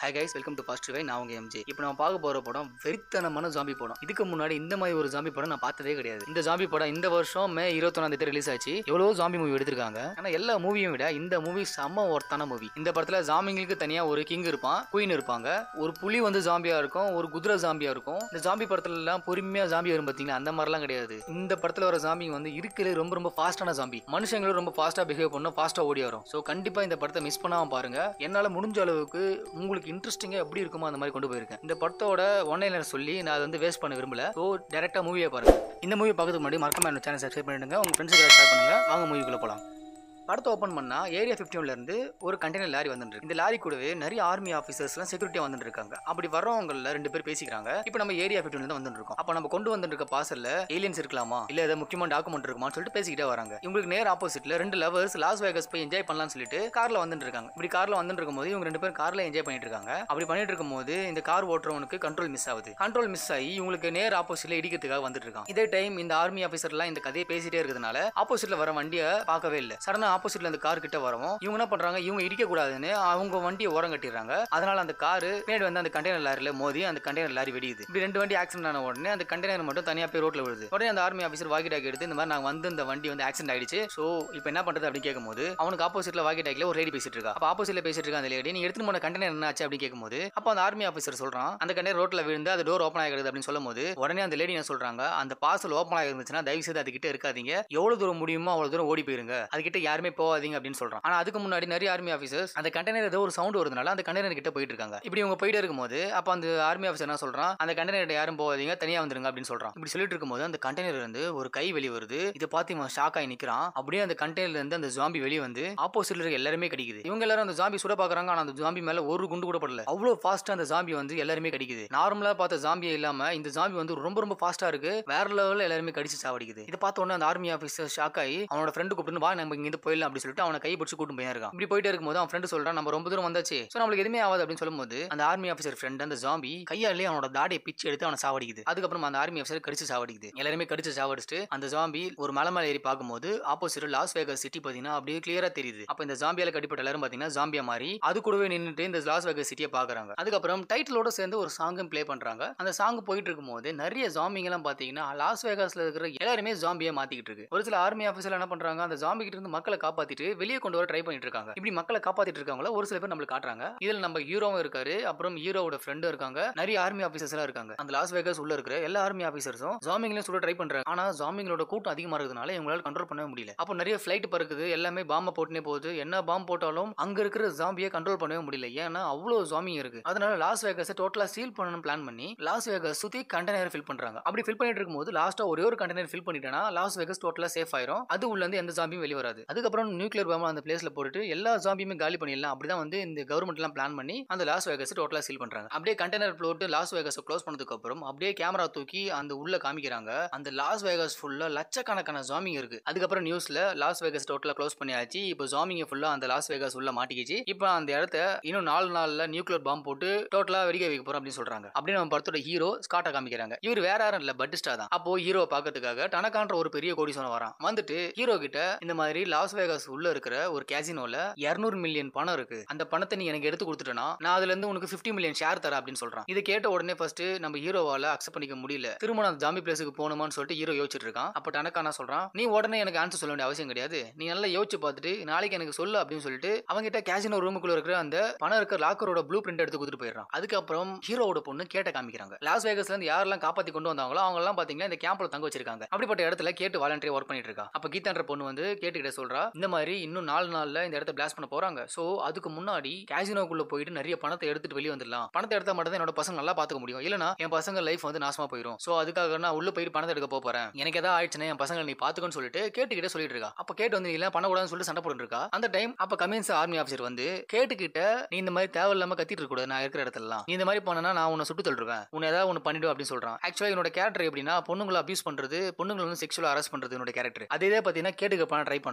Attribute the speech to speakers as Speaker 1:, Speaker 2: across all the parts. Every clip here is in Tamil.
Speaker 1: Hi guys, welcome to fast ரிவை. நான் உங்க எம்ஜே. இப்போ நம்ம பார்க்க போற படம் வெறித்தனமான ஜாம்பி படம். இதுக்கு முன்னாடி இந்த மாதிரி ஒரு ஜாம்பி படம் நான் பார்த்ததே கிடையாது. இந்த ஜாம்பி படம் இந்த வருஷம் மே 21 ரிலீஸ் ஆச்சு. எவ்வளவு ஜாம்பி மூவி எடுத்திருக்காங்க. ஆனா எல்லா மூவியும் விட இந்த மூவி செம்ம ஒர்த்தான மூவி. இந்த படத்துல ஜாம்பிங்களுக்கு தனியா ஒரு கிங் இருப்பான், குயின் இருப்பாங்க, ஒரு புலி வந்து ஜாம்பியா இருக்கும், ஒரு குதிரை ஜாம்பியா இருக்கும். இந்த ஜாம்பி படத்துல எல்லாம் பொறுமையா ஜாம்பி வரும் பாத்தீங்களா, அந்த மாதிரிலாம் கிடையாது. இந்த படத்துல வர ஜாம்பி வந்து இருக்கிறது ரொம்ப ரொம்ப ஃபாஸ்டான ஜாம்பி. மனுஷங்களும் ரொம்ப ஃபாஸ்டா பிஹேவ் பண்ணும், ஃபாஸ்டா ஓடி வரும். ஸோ கண்டிப்பா இந்த படத்தை மிஸ் பண்ணாம பாருங்க. என்னால முடிஞ்ச அளவுக்கு உங்களுக்கு இன்ட்ரெஸ்டிங்கா எப்படி இருக்குமோ அந்த மாதிரி கொண்டு போயிருக்கேன். இந்த படத்தோட ஒன்லைனர் சொல்லி நான் அதை வந்து வேஸ்ட் பண்ண விரும்பல. ஸோ டேரக்டா மூவியை பாருங்க. இந்த மூவி பார்க்கறதுக்கு முன்னாடி மறக்காம என்னோட சேனல் சப்ஸ்கிரைப் பண்ணிடுங்க. உங்க ஃப்ரெண்ட்ஸுக்கு ஷேர் பண்ணுங்க. வாங்க மூவிக்குள்ள போலாம். படத்தை ஓப்பன் பண்ணா ஏரியா 51ல இருந்து ஒரு கண்டெய்னர் லாரி வந்துட்டு இருக்கு. இந்த லாரி கூடவே நிறைய ஆர்மி ஆஃபீஸர்ஸ்லாம் செக்யூரிட்டியா வந்துட்டு இருக்காங்க. அப்படி வரவங்கல 2 பேர் பேசிக்கிறாங்க. இப்போ நம்ம ஏரியா 51ல இருந்து வந்துட்டு இருக்கோம். அப்ப நம்ம கொண்டு வந்துட்டு இருக்க பார்சல்ல ஏலியன்ஸ் இருக்கலாமா, இல்ல ஏதாவது முக்கியமான டாக்குமெண்ட் இருக்குமான்னு சொல்லிட்டு பேசிக்கிட்டே வராங்க. இவங்களுக்கு நேர் ஆப்போசிட்ல 2 லவர்ஸ் லாஸ் வேகஸ் போய் என்ஜாய் பண்ணலாம்னு சொல்லிட்டு கார்ல வந்துட்டு இருக்காங்க. இப்படி கார்ல வந்துட்டு இருக்கும்போது இவங்க 2 பேரும் கார்ல என்ஜாய் பண்ணிட்டு இருக்காங்க. அப்படி பண்ணிட்டு இருக்கும்போது இந்த கார் ஓட்டுறவனுக்கு கண்ட்ரோல் மிஸ் ஆகுது. கண்ட்ரோல் மிஸ் ஆகி இவங்களுக்கு நேர் ஆப்போசிட்ல இடிக்கிறதுக்காக வந்துட்டு இருக்காங்க. இதே டைம் இந்த ஆர்மி ஆஃபீஸர்லாம் இந்த கதையை பேசிட்டே இருக்கிறதுனால ஆப்போசிட்ல வர வண்டியை பார்க்கவே இல்லை. சடனா ஆப்போசிட்ல அந்த கார் கிட்ட வரவும் இவங்க என்ன பண்றாங்க, இவங்க இடிக்க கூடாதுன்னு அவங்க வண்டியை ஓரம் கட்டிடுறாங்க. அதனால அந்த காரு பின்னாடி வந்து அந்த கண்டெய்னர் லாரில மோதி அந்த கண்டெய்னர் லாரி வெடியுது. இப்படி 2 வண்டி ஆக்சிடென்ட் ஆன உடனே அந்த கண்டெய்னர் மட்டும் தனியா போய் ரோட்ல விழுது. உடனே அந்த ஆர்மி ஆஃபீஸர் வாக்கி டாக்கி எடுத்து இந்த மாதிரி நாங்க வந்து இந்த வண்டி வந்து ஆக்சிடென்ட் ஆயிடுச்சு, சோ இப்போ என்ன பண்றது அப்படின்னு கேட்கும்போது அவனுக்கு ஆப்போசிட்ல வாக்கி டாக்கில ஒரு லேடி பேசிட்டு இருக்கா. அப்ப ஆப்போசிட்ல பேசிட்டு இருக்க அந்த லேடி, நீ எடுத்துட்டு போன கண்டெய்னர் என்ன ஆச்சு அப்படின்னு கேட்கும்போது அப்ப அந்த ஆர்மி ஆஃபீஸர் சொல்றான், அந்த கண்டெய்னர் ரோட்ல விழுந்து அந்த டோர் ஓப்பன் ஆகிடுது அப்படின்னு சொல்லும்போது உடனே அந்த லேடி என்ன சொல்றாங்க, அந்த பார்சல் ஓப்பன் ஆகிருந்துச்சுன்னா தயவு செய்து அதுகிட்ட இருக்காதீங்க, எவ்வளவு தூரம் முடியுமோ அவ்வளவு தூரம் ஓடி போயிருங்க, அதுகிட்ட யாருமே போகாதீங்க அப்படின்னு சொல்றான். ஆனா அதுக்கு முன்னாடி நிறைய ஆர்மி ஆஃபீஸர்ஸ் அந்த கண்டெய்னர் ஏதோ ஒரு சவுண்ட் வருதுனால அந்த கண்டெய்னர் கிட்ட போயிட்டு இருக்காங்க. இப்படி இவங்க போயிட்டே இருக்கும்போது அப்ப அந்த ஆர்மி ஆஃபீஸர் என்ன சொல்றான், அந்த கண்டெய்னர் யாரும் போகாதீங்க, தனியா வந்துருங்க அப்படின்னு சொல்றான். இப்படி சொல்லிட்டு இருக்கும்போது அந்த கண்டெய்னர் இருந்து ஒரு கை வெளிய வருது. இதை பார்த்து இவன் ஷாக் ஆகி நிக்கிறான். அப்படியே அந்த கண்டெய்னர்ல இருந்து அந்த ஜாம்பி வெளிய வந்து ஆப்போசிட்ல இருக்க எல்லாருமே கடிக்குது. இவங்க எல்லாரும் அந்த ஜாம்பி சுட பாக்குறாங்க. ஆனா அந்த ஜாம்பி மேல ஒரு குண்டு கூட படல. அவ்வளவு ஃபாஸ்டா அந்த ஜாம்பி வந்து எல்லாருமே கடிக்குது. நார்மலா பார்த்த ஜாம்பியே இல்லாம இந்த ஜாம்பி வந்து ரொம்ப ரொம்ப ஃபாஸ்டா இருக்கு. வேற லெவல்ல எல்லாருமே கடிச்சு சாவடிக்குது. இதை பார்த்த உடனே அந்த ஆர்மி ஆஃபீஸர் ஷாக் ஆகி அவனோட ஃப்ரெண்டு கூப்பிட்டு வா நம்ம இங்க இருந்து போயிடலாம் அப்படின்னு சொல்லிட்டு அவனை கை பிடிச்சு கூட்டு போய் இருக்கான். இப்படி போயிட்டே இருக்கும்போது அவன் ஃப்ரெண்டு சொல்றான், நம்ம ரொம்ப தூரம் வந்தாச்சு, சோ நம்மளுக்கு எதுவுமே ஆகாது அப்படின்னு சொல்லும்போது அந்த ஆர்மி ஆஃபீஸர் ஃப்ரெண்ட் அந்த ஜாம்பி கையாலே அவனோட தாடியை பிச்சு எடுத்து அவனை சாவடிக்குது. அதுக்கப்புறம் அந்த ஆர்மி ஆஃபீஸர் கடிச்சு சாவடிக்குது. எல்லாருமே கடிச்சு சாவடிச்சுட்டு அந்த ஜாம்பி ஒரு மலை மேல ஏறி பார்க்கும்போது ஆப்போசிட் லாஸ் வேகஸ் சிட்டி பாத்தீங்கன்னா அப்படியே கிளியரா தெரியுது. அப்ப இந்த ஜாம்பியால கடிப்பட்ட எல்லாரும் பாத்தீங்கன்னா ஜாம்பியா மாறி அது கூடவே நின்னுட்டு இந்த லாஸ் வேகஸ் சிட்டியை பாக்குறாங்க. அதுக்கப்புறம் டைட்டிலோட சேர்ந்து ஒரு சாங்கும் பிளே பண்றாங்க. அந்த சாங் போயிட்டு இருக்கும்போது நிறைய ஜாம்பிங்க எல்லாம் பாத்தீங்கன்னா லாஸ் வேகாஸ்ல இருக்கிற எல்லாருமே ஜாம்பியா மாத்திக்கிட்டு இருக்கு. ஒரு சில ஆர்மி ஆஃபீஸர் என்ன பண்றாங்க, அந்த ஜாம்பி கிட்ட இருந்து மக்களை காப்பாத்திட்டு வெளியே கொண்டு வர ட்ரை பண்ணிட்டு இருக்காங்க. இப்படி மக்களை காப்பாத்திட்டு இருக்காங்களா ஒரு சில பேர் நம்மளுக்கு காட்டுறாங்க. இதுல நம்ம ஹீரோவும் இருக்காரு, அப்புறம் ஹீரோவோட ஃப்ரெண்டும் இருக்காங்க, நிறைய ஆர்மி ஆபீசர்ஸ் எல்லாம் இருக்காங்க. அந்த லாஸ் வேகாஸ் உள்ள இருக்கிற எல்லா ஆர்மி ஆபீசர்ஸும் ஜாம்பிங்களையும் சுட ட்ரை பண்றாங்க. ஆனா ஜாம்பிங்களோட கூட்டம் அதிகமா இருக்கிறதுனால இவங்களால கண்ட்ரோல் பண்ணவே முடியல. அப்போ நிறைய ஃபிளைட் பறக்குது, எல்லாமே பாம்ப போட்டுனே போகுது. என்ன பாம்பு போட்டாலும் அங்க இருக்கிற ஜாம்பியை கண்ட்ரோல் பண்ணவே முடியல. ஏன்னா அவ்வளவு ஜாம்பிங்க இருக்கு. அதனால லாஸ் வேகாஸை டோட்டலா சீல் பண்ணணும் பிளான் பண்ணி லாஸ் வேகாஸ் சுத்தி கண்டெய்னர் ஃபில் பண்றாங்க. அப்படி ஃபில் பண்ணிட்டு இருக்கும்போது லாஸ்டா ஒரே ஒரு கண்டெய்னர் ஃபில் பண்ணிட்டேன்னா லாஸ் வேகாஸ் டோட்டலா சேஃப் ஆயிரும். அது உள்ள இருந்து எந்த ஜாம்பியும் வெளிய வராது. அதுக்கப்புறம் நியூக்ளியர் பாம் அந்த பிளேஸ்ல போட்டுட்டு எல்லா ஜாம்பியுமே காலி பண்ணிடலாம். அப்படிதான் வந்து இந்த கவர்மெண்ட் எல்லாம் பிளான் பண்ணி அந்த லாஸ் வேகாஸ் டோட்டலா சீல் பண்றாங்க. அப்படியே கண்டெய்னர் போட்டு லாஸ் வேகாஸ் க்ளோஸ் பண்ணதுக்கு அப்புறம் அப்படியே கேமரா தூக்கி அந்த உள்ள காமிக்கிறாங்க. அந்த லாஸ் வேகாஸ் ஃபுல்லா லட்சக்கணக்கான ஜாம்பிங் இருக்கு. அதுக்கப்புறம் நியூஸ்ல லாஸ் வேகாஸ் டோட்டலா க்ளோஸ் பண்ணியாச்சு, இப்போ ஜாம்பிங் ஃபுல்லா அந்த லாஸ் வேகாஸ் உள்ள மாட்டிக்கிச்சு, இப்போ அந்த இடத்த இன்னும் 4 நாள்ல நியூக்ளியர் பாம் போட்டு டோட்டலா வெடிக்க வைக்க போறோம் அப்படின்னு சொல்றாங்க. அப்படியே நம்ம படத்தோட ஹீரோ ஸ்காட்டா காமிக்கிறாங்க. இவர் வேற யாரும் இல்ல பட்டிஸ்டா தான். அப்போ ஹீரோ பாக்கிறதுக்காக டனகான்ற ஒரு பெரிய கோடீஸ்வரன் வரான். வந்துட்டு ஹீரோ கிட்ட இந்த மாதிரி லாஸ் வேகாஸ் உள்ள இருக்கிற ஒரு கேசினோல 200 மில்லியன் பணம் இருக்கு, அந்த பணத்தை நீ எனக்கு எடுத்து கொடுத்துட்டனா நான் அதுல இருந்து உனக்கு 50 மில்லியன் ஷேர் தரேன் அப்படின்னு சொல்றான். இதை கேட்ட உடனே ஃபர்ஸ்ட் நம்ம ஹீரோவால அக்செப்ட் பண்ணிக்க முடியல. திரும்ப அந்த ஜாம்பி பிளேஸுக்கு போகணுமான்னு சொல்லிட்டு ஹீரோ யோசிச்சுட்டு இருக்கான். அப்ப டனகானா சொல்றான், நீ உடனே எனக்கு ஆன்சர் சொல்ல வேண்டிய அவசியம் கிடையாது, நீ நல்லா யோசிச்சு பார்த்துட்டு நாளைக்கு எனக்கு சொல்லு அப்படின்னு சொல்லிட்டு அவங்க கிட்ட கேசினோ ரூமுக்குள்ள இருக்கிற அந்த பணம் இருக்கிற லாக்கரோட ப்ளூ பிரிண்ட் எடுத்து கொடுத்துட்டு போயிடுறான். அதுக்கப்புறம் ஹீரோவோட பொண்ணு கேட்ட காமிக்கிறாங்க. லாஸ் வேகாஸ்ல இருந்து யாரெல்லாம் காப்பாத்தி கொண்டு வந்தாங்களோ அவங்க எல்லாம் பாத்தீங்கன்னா இந்த கேம்ப்ல தங்க வச்சிருக்காங்க. அப்படிப்பட்ட இடத்துல கேட்டு வாலண்டரியா ஒர்க் பண்ணிட்டு இருக்கா. அப்ப கீதான்ற பொண்ணு வந்து கேட்டுக்கிட்ட சொல்றா, இந்த மாதிரி இன்னும் 4 நாள்ல இந்த இடத்த பிளாஸ்ட் பண்ண போறாங்க, சோ அதுக்கு முன்னாடி கேசினோக்குள்ள போயிட்டு நிறைய பணத்தை எடுத்துட்டு வெளியே வந்துடலாம். பணத்தை எடுத்தா மட்டும் என்னோட பசங்க நல்லா பாத்துக்க முடியும், இல்லனா என் பசங்க லைஃப் வந்து நாசமா போயிடும். சோ அதுக்காக நான் உள்ள போயிட்டு பணத்தை எடுக்க போறேன், எனக்கு ஏதாவது ஆயிடுச்சுன்னா என் பசங்க நீ பாத்துக்கன்னு சொல்லிட்டு கேட்டுக்கிட்ட சொல்லிட்டு இருக்கா. அப்ப கேட்டு வந்து இல்ல பண்ண கூடாதுன்னு சொல்லிட்டு சண்டை போட்டு இருக்கா. அந்த டைம் அப்ப கமின்ஸ் ஆர்மி ஆஃபீஸர் வந்து கேட்டுக்கிட்ட நீ இந்த மாதிரி தேவையில்லாம கத்திட்டு இருக்க கூடாது, நான் இருக்கிற இடத்துல நீ இந்த மாதிரி பண்ணனா நான் உன்னை சுட்டு தள்ளுவேன், உன்னை ஏதாவது ஒன்னு பண்ணிடுவேன் அப்படின்னு சொல்றான். ஆக்சுவலா என்னோட கேரக்டர் எப்படின்னா பொண்ணுங்களை அபியூஸ் பண்றது, பொண்ணுங்களை வந்து செக்ஷுவலா அரஸ்ட் பண்றது என்னோட கேரக்டர். அதே பாத்தீங்கன்னா கேட்டுக்க பண்ண ட்ரை பண்றான். அப்ப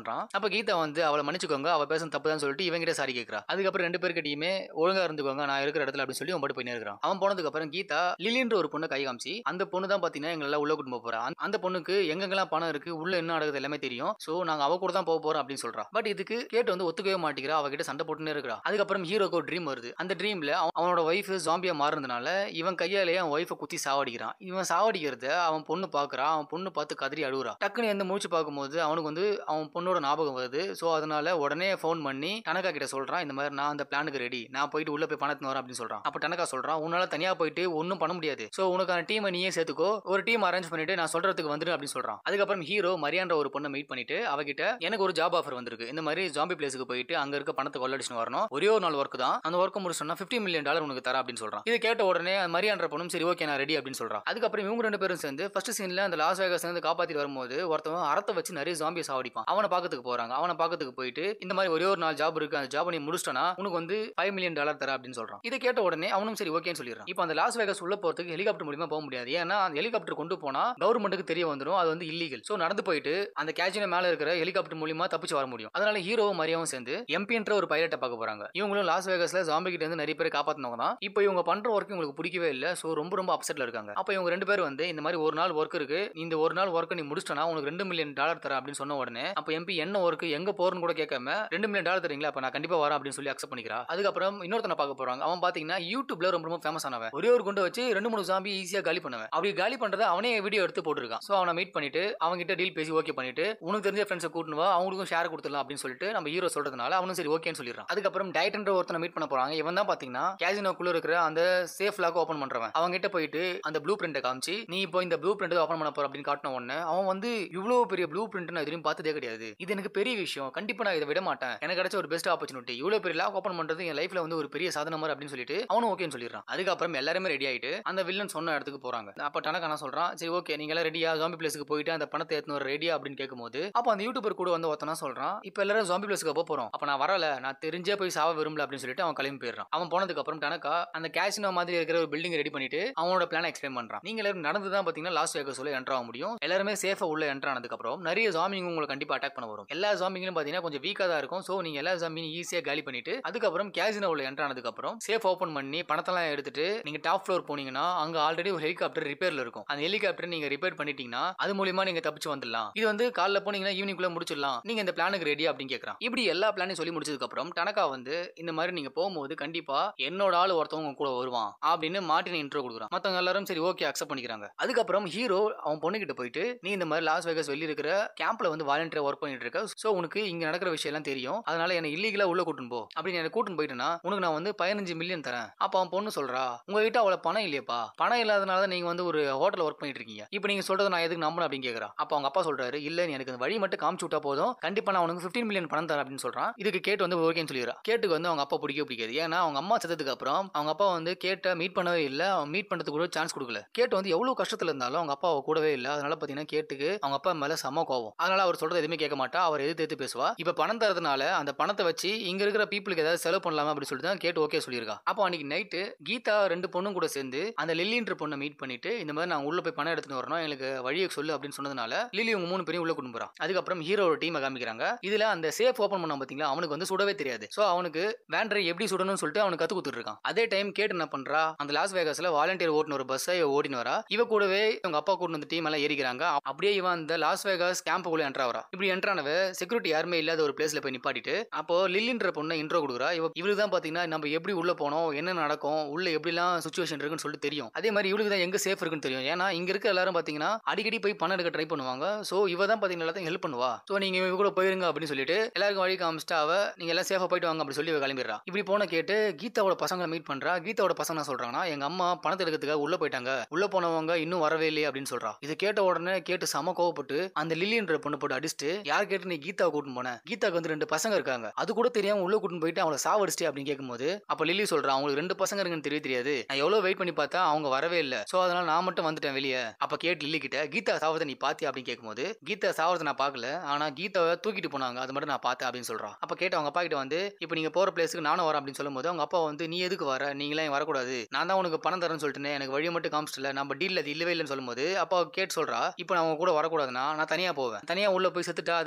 Speaker 1: கீதா வந்து அவளை மன்னிச்சுக்கோங்க, அவ பேசுன தப்பு தான் சொல்லிட்டு இவங்கிட்ட சாரி கேட்கறா. அதுக்கப்புறம் 2 பேர்கிட்டயுமே ஒழுங்கா இருந்துக்கோங்க, நான் இருக்கிற இடத்துல அப்படின்னு சொல்லி அவன் பாட்டு போயினே இருக்கான். அவன் போனதுக்கு அப்புறம் கீதா லிலின்ற ஒரு பொண்ணை கை காமிச்சு, அந்த பொண்ணு தான் பாத்தீங்கன்னா எங்களை எல்லாம் உள்ள கூட்டு போறா. அந்த பொண்ணுக்கு எங்கெங்கெல்லாம் பணம் இருக்கு, உள்ள என்ன நடக்குது எல்லாமே தெரியும். சோ நாங்க அவ கூட தான் போக போறோம் அப்படின்னு சொல்றா. பட் இதுக்கு கேட்டு வந்து ஒத்துக்கவே மாட்டேங்கிறா. அவகிட்ட சண்டை போட்டுனே இருக்கா. அதுக்கப்புறம் ஹீரோக்கு ஒரு ட்ரீம் வருது. அந்த ட்ரீம்ல அவனோட ஒய்ஃப் ஜாம்பியா மாறுனதுனால இவன் கையாலேயே அவன் ஒய்ஃபை குத்தி சாவடிக்கிறான். இவன் சாவடிக்கிறத அவன் பொண்ணு பாக்குறான். அவன் பொண்ணு பார்த்து கதறி அழுகுறா. டக்குன்னு எந்த மூச்சு பார்க்கும்போது அவனுக்கு வந்து அவன் பொண்ணோட ஞாபகம் வருது. சோ அதனால உடனே போன் பண்ணி டனகா கிட்ட சொல்றான், இந்த மாதிரி நான் அந்த பிளானுக்கு ரெடி, நான் போயிட்டு உள்ள போய் பணத்தை வரேன் அப்படின்னு சொல்றான். அப்ப டனகா சொல்றான், உன்னால தனியா போயிட்டு ஒன்னும் பண்ண முடியாது. சோ உனக்கான டீமை நீயே சேர்த்துக்கோ, ஒரு டீம் அரேஞ்ச் பண்ணிட்டு நான் சொல்றதுக்கு வந்துரு அப்படின்னு சொல்றான். அதுக்கப்புறம் ஹீரோ மரியான்ற ஒரு பொண்ணை மீட் பண்ணிட்டு அவகிட்ட எனக்கு ஒரு ஜாப் ஆஃபர் வந்திருக்கு, இந்த மாதிரி ஜாம்பி பிளேஸுக்கு போயிட்டு அங்க இருக்க பணத்தை கொள்ளடிச்சுன்னு வரணும், ஒரே ஒரு நாள் ஒர்க் தான், அந்த ஒர்க் முடிச்சோம்னா $50 மில்லியன் உனக்கு தர அப்படின்னு சொல்றான். இது கேட்ட உடனே மரியான்ற பொண்ணும் சரி ஓகே நான் ரெடி அப்படின்னு சொல்றான். அதுக்கப்புறம் இவங்க 2 பேரும் சேர்ந்து ஃபர்ஸ்ட் சீன்ல அந்த லாஸ் வேகாஸ்ல இருந்து காப்பாத்திட்டு வரும்போது ஒருத்தவன் அரத்தை வச்சு நிறைய ஜாம்பியை சாவடிப்பான். அவனை பாக்கிறதுக்கு போறாங்க. அவனை பாக்கிறதுக்கு போயிட்டு இந்த மாதிரி ஒரே ஒரு நாள் ஜாப் இருக்கு, அந்த ஜாப் நீ முடிச்சிட்டனா உனக்கு வந்து $5 மில்லியன் தர அப்படின்னு சொல்றான். இதை கேட்ட உடனே அவனும் சரி ஓகேன்னு சொல்லிடுறான். இப்போ அந்த லாஸ் வேகாஸ் உள்ள போறதுக்கு ஹெலிகாப்டர் மூலமா போக முடியாது. ஏன்னா அந்த ஹெலிகாப்டர் கொண்டு போனா கவர்மெண்ட்டுக்கு தெரிய வந்துடும், அது வந்து இல்லீகல். சோ நடந்து போயிட்டு அந்த கேஜினோ மேல இருக்கிற ஹெலிகாப்டர் மூலமா தப்பிச்சு வர முடியும். அதனால ஹீரோவும் மரியாவும் சேர்ந்து எம்பின்ற ஒரு பைலட்டை பார்க்க போறாங்க. இவங்களும் லாஸ் வேகாஸ்ல ஜாம்பி கிட்ட இருந்து நிறைய பேர் காப்பாத்தினவங்க தான். இப்போ இவங்க பண்ற ஒர்க் உங்களுக்கு பிடிக்கவே இல்ல. சோ ரொம்ப அப்செட்ல இருக்காங்க. அப்ப இவங்க 2 பேரும் வந்து இந்த மாதிரி ஒரு நாள் ஒர்க் இருக்கு, இந்த ஒரு நாள் ஒர்க் நீ முடிச்சிட்டனா உனக்கு $2 மில்லியன் தர அப்படின்னு சொன்ன உடனே அப்ப எம்பி என்ன ஒர்க் எங்க போறன்னு கூட கேட்காம $2 மில்லியன் தரீங்களா, அப்ப நான் கண்டிப்பா வரேன் அப்படின்னு சொல்லி அக்செப்ட் பண்ணிக்கிறா. அதுக்கப்புறம் இன்னொருத்தனை பார்க்க போறாங்க. அவன் பாத்தீங்கன்னா யூடியூப்ல ரொம்ப ஃபேமஸ் ஆனவன். ஒரே ஒரு குண்டை வச்சு 2-3 ஜாம்பி ஈஸியா காலி பண்ணுவன். அப்படி காலி பண்றத அவனே வீடியோ எடுத்து போட்டுருக்கான். சோ அவனை மீட் பண்ணிட்டு அவங்க கிட்ட டீல் பேசி ஓகே பண்ணிட்டு உனக்கு தெரிஞ்ச ஃப்ரெண்ட்ஸை கூட்டினு வா, அவங்களுக்கும் ஷேர் கொடுத்துடலாம் அப்படின்னு சொல்லிட்டு நம்ம ஹீரோ சொல்றதுனால அவனும் சரி ஓகேன்னு சொல்லிடுறான். அதுக்கப்புறம் டைட்டன்ற ஒருத்தனை மீட் பண்ண போறாங்க. இவன் தான் பாத்தீங்கன்னா கேசினோக்குள்ள இருக்கிற அந்த சேஃப் லாக் ஓபன் பண்றவன். அவங்க கிட்ட போயிட்டு அந்த ப்ளூ பிரிண்ட்டை காமிச்சு நீ இப்போ இந்த ப்ளூ பிரிண்ட் ஓபன் பண்ண போற அப்படின்னு காட்டின உடனே அவன் வந்து இவ்வளவு பெரிய ப்ளூ பிரிண்ட் நான் எதுவும் பார்த்ததே கிடையாது, இது எனக்கு பெரிய விஷயம், கண்டிப்பா நான் இதை விட மாட்டேன், எனக்கு கிடைச்ச ஒரு பெஸ்ட் ஆப்பர்ச்சுனிட்டி, இவ்வளவு பெரிய லாக் ஓபன் பண்றது என் லைஃப்ல வந்து ஒரு பெரிய சாதனை மாதிரி அப்படின்னு சொல்லிட்டு அவனும் ஓகேன்னு சொல்லிடுறான். அதுக்கப்புறம் எல்லாருமே ரெடி ஆயிட்டு அந்த வில்லன் சொன்ன இடத்துக்கு போறாங்க. அப்ப டனகா சொல்றான், சரி ஓகே நீங்க எல்லாம் ரெடியா ஜாம்பி பிளேஸ்க்கு போயிட்டு அந்த பணத்தை எடுத்து வர ரெடியா அப்படின்னு கேட்கும்போது அப்ப அந்த யூடியூபர் கூட வந்து ஒருத்தனா சொல்றான், இப்ப எல்லாரும் ஜாம்பி பிளேஸ்க்கு போறோம், அப்ப நான் வரல, நான் தெரிஞ்சே போய் சாவ விரும்பல அப்படின்னு சொல்லிட்டு அவன் கிளம்பி போயிடுறான். அவன் போனதுக்கு அப்புறம் டனகா அந்த கேசினோ மாதிரி இருக்கிற ஒரு பில்டிங் ரெடி பண்ணிட்டு அவனோட பிளான் எக்ஸ்பிளைன் பண்றான். நீங்க எல்லாரும் நடந்து தான் பாத்தீங்கன்னா லாஸ் வேகாஸ் உள்ள என்டர் ஆக முடியும். எல்லாருமே சேஃபா உள்ள என்டர் ஆனதுக்கு அப்புறம் நிறைய ஜாம்பிங்க உங்களை கண்டிப்பா அட்டாக் பண்ண வரும். எல்லா ஜாம்பிங்களும் பாத்தீங்கன்னா கொஞ்சம் வீக்கா தான் இருக்கும். சோ நீங்க எல்லா ஜாம்பியும் ஈஸியா காலி பண்ணிட்டு அதுக்கப்புறம் கேசினோ உள்ள என்டர் ஆனதுக்கு அப்புறம் சேஃப் ஓபன் பண்ணி பணத்தெல்லாம் எடுத்துட்டு நீங்க டாப் ஃப்ளோர் போனீங்கன்னா அங்க ஆல்ரெடி ஒரு ஹெலிகாப்டர் ரிப்பேர்ல இருக்கும். அந்த ஹெலிகாப்டர் நீங்க ரிப்பேர் பண்ணிட்டீங்கன்னா அது மூலமா நீங்க தப்பிச்சு வந்துடலாம். இது வந்து காலைல போனீங்கன்னா ஈவினிங் குள்ள முடிச்சிடலாம். நீங்க இந்த பிளானுக்கு ரெடி அப்படின்னு கேக்குறான். இப்படி எல்லா பிளானையும் சொல்லி முடிச்சதுக்கு அப்புறம் டனகா வந்து இந்த மாதிரி நீங்க போகும்போது கண்டிப்பா என்னோட ஆளு ஒருத்தவங்க கூட வருவான் அப்படின்னு மார்ட்டின் இன்ட்ரோ கொடுக்குறான். மத்தவங்க எல்லாரும் சரி ஓகே அக்செப்ட் பண்ணிக்கிறாங்க. அதுக்கப்புறம் ஹீரோ அவன் பொண்ணு கிட்ட போயிட்டு நீ இந்த மாதிரி லாஸ் வேகாஸ் வெளிய இருக்கிற கேம்ப்ல வந்து வாலண்டியர் ஒர்க் பண்ணிட்டு இருக்க, சோ உனக்கு இங்க நடக்கிற விஷயம் எல்லாம் தெரியும், அதனால என்ன இல்லீகலா உள்ள கூட்டின்னு போ, அப்படின்னு என்ன கூட்டின்னு போயிட்டேன்னா உனக்கு நான் வந்து $15 மில்லியன் தரேன். அப்ப அவன் பொண்ணு சொல்றா, உங்ககிட்ட அவ்வளவு பணம் இல்லையப்பா, பணம் இல்லாதனால நீங்க வந்து ஒரு ஹோட்டல் ஒர்க் பண்ணிட்டு இருக்கீங்க, இப்போ நீங்க சொல்றதை நான் எதுக்கு நம்பணும் அப்படின்னு கேக்குறா. அப்ப அவங்க அப்பா சொல்றாரு, இல்ல நீ எனக்கு அந்த வழி மட்டும் காமிச்சு விட்டா போதும், கண்டிப்பா நான் உனக்கு $15 மில்லியன் பணம் தரேன் அப்படின்னு சொல்றான். இதுக்கு கேட்டு வந்து ஓகேன்னு சொல்லிடுறா. கேட்டுக்கு வந்து அவங்க அப்பா பிடிக்காது. ஏன்னா அவங்க அம்மா செத்ததுக்கு அப்புறம் அவங்க அப்பா வந்து கேட்ட மீட் பண்ணவே இல்ல, அவன் மீட் பண்றதுக்கு கூட சான்ஸ் கொடுக்கல. கேட்டு வந்து எவ்வளவு கஷ்டத்துல இருந்தாலும் அவங்க அப்பா கூடவே இல்ல. அதனால பாத்தீங்கன்னா கேட்டுக்கு அவங்க அப்பா மேல செம கோவம். அதனால அவர் சொல்றது எதுவுமே கேட்க மாட்டா, அவர் எதிர்த்து பேசுவா. இப்ப பணம் தரதுனால அந்த பணத்தை வச்சு இங்க இருக்கிற பீப்புளுக்கு ஏதாவது செலவு பண்ணலாமா அப்படின்னு சொல்லிட்டு தான் கேட்டு ஓகே சொல்லியிருக்கா. அப்போ அன்னைக்கு நைட்டு கீதா 2 பொண்ணும் கூட சேர்ந்து அந்த லில்லின்ற பொண்ணை மீட் பண்ணிட்டு இந்த மாதிரி நான் உள்ள போய் பணம் எடுத்துட்டு வரணும், எனக்கு வழியை சொல்லு அப்படின்னு சொன்னதுனால லில்லி உங்க 3 பேரையும் உள்ள கொண்டு போறான். அதுக்கப்புறம் ஹீரோட டீமை காமிக்கிறாங்க. இதுல அந்த சேஃப் ஓபன் பண்ண பாத்தீங்களா, அவனுக்கு வந்து சுடவே தெரியாது. சோ அவனுக்கு வேண்டரை எப்படி சுடணும்னு சொல்லிட்டு அவனுக்கு கத்து கொடுத்துட்டு இருக்கான். அதே டைம் கேட்டு என்ன பண்றா, அந்த லாஸ் வேகாஸ்ல வாலண்டியர் ஓட்டுன ஒரு பஸ்ஸை ஓடின்னு வரா. இவ கூடவே இவங்க அப்பா கூட வந்து டீம் எல்லாம் ஏறிக்கிறாங்க. அப்படியே இவன் அந்த லாஸ் வேகாஸ் கேம்புக்குள்ள என்டர் ஆகிறா. இப்படி என்டர் ஆனவ செக்யூரிட்டி யாருமே இல்லாத ஒரு பிளேஸ்ல போய் நிப்பாட்டிட்டு அப்போ லில்லின்ற பொண்ணை இன்ட்ரோ கொடுக்குறா. இவளுக்கு தான் பாத்தீங்கன்னா நம்ம எப்படி உள்ள போனோம், என்ன நடக்கும், உள்ள எப்படிலாம் சுச்சுவேஷன் இருக்குன்னு சொல்லிட்டு தெரியும். அதே மாதிரி இவளுக்கு தான் எங்க சேஃப் இருக்குன்னு தெரியும். ஏன்னா இங்க இருக்க எல்லாரும் பாத்தீங்கன்னா அடிக்கடி போய் பணம் எடுக்க ட்ரை பண்ணுவாங்க. சோ இவ தான் பாத்தீங்கன்னா எல்லாத்தையும் ஹெல்ப் பண்ணுவா. சோ நீங்க இவ கூட போயிருங்க அப்படின்னு சொல்லிட்டு எல்லாருக்கும் வழி காமிச்சிட்டு அவ நீங்க எல்லாம் சேஃபா போயிட்டு வாங்க அப்படி சொல்லி கிளம்பிடுறா. இப்படி போன கேட்டு கீதாவோட பசங்களை மீட் பண்றா. கீதாவோட பசங்க சொல்றாங்கன்னா எங்க அம்மா பணத்தை எடுக்கிறதுக்காக உள்ள போயிட்டாங்க, உள்ள போனவங்க இன்னும் வரவே இல்லையே அப்படின்னு சொல்றா. இது கேட்ட உடனே கேட்டு சம கோவப்பட்டு அந்த லில்லின்ற பொண்ணு போட்டு அடிச்சுட்டு யார் கேட்டு நீ கீதாவை கூட்டின்னு போன, கீதாக்கு வந்து 2 பசங்க இருக்காங்க, அது கூட தெரியாம உள்ள கூட்டின்னு போயிட்டு அவளை சாவடிச்சிட்டு அப்படின்னு கேட்கும்போது அப்ப லில்லி சொல்றா, அவங்களுக்கு 2 பசங்க இருக்குன்னு தெரியாது, நான் எவ்வளவு வெயிட் பண்ணி பார்த்தா அவங்க வரவே இல்ல, சோ அதனால நான் மட்டும் வந்துட்டேன் வெளியே. அப்ப கேட்டு லில்லி கிட்ட கீதா சாவதை நீ பாத்தியா அப்படின்னு கேட்கும்போது கீதா சாவதை நான் பாக்கல, ஆனா கீதாவை தூக்கிட்டு போனாங்க அது மட்டும் நான் பார்த்தேன் அப்படின்னு சொல்றான். அப்ப கேட்டு அவங்க அப்பா கிட்ட வந்து இப்ப நீங்க போற பிளேஸ்க்கு நானும் வரேன் அப்படின்னு சொல்லும்போது அவங்க அப்பா வந்து நீ எதுக்கு வர, நீங்களே வரக்கூடாது, நான் தான் உனக்கு பணம் தரேன்னு சொல்லிட்டு எனக்கு வழியை மட்டும் காமிச்சிட்டல, நம்ம டீல் அது இல்லவே இல்லைன்னு சொல்லும்போது அப்பா கேட்டு சொல்றா, இப்போ நான் அவங்க கூட வரக்கூடாதுன்னா நான் தனியா போவேன், தனியா உள்ள போய் செத்துட்டா அதுக்கப்புறம் நீங்க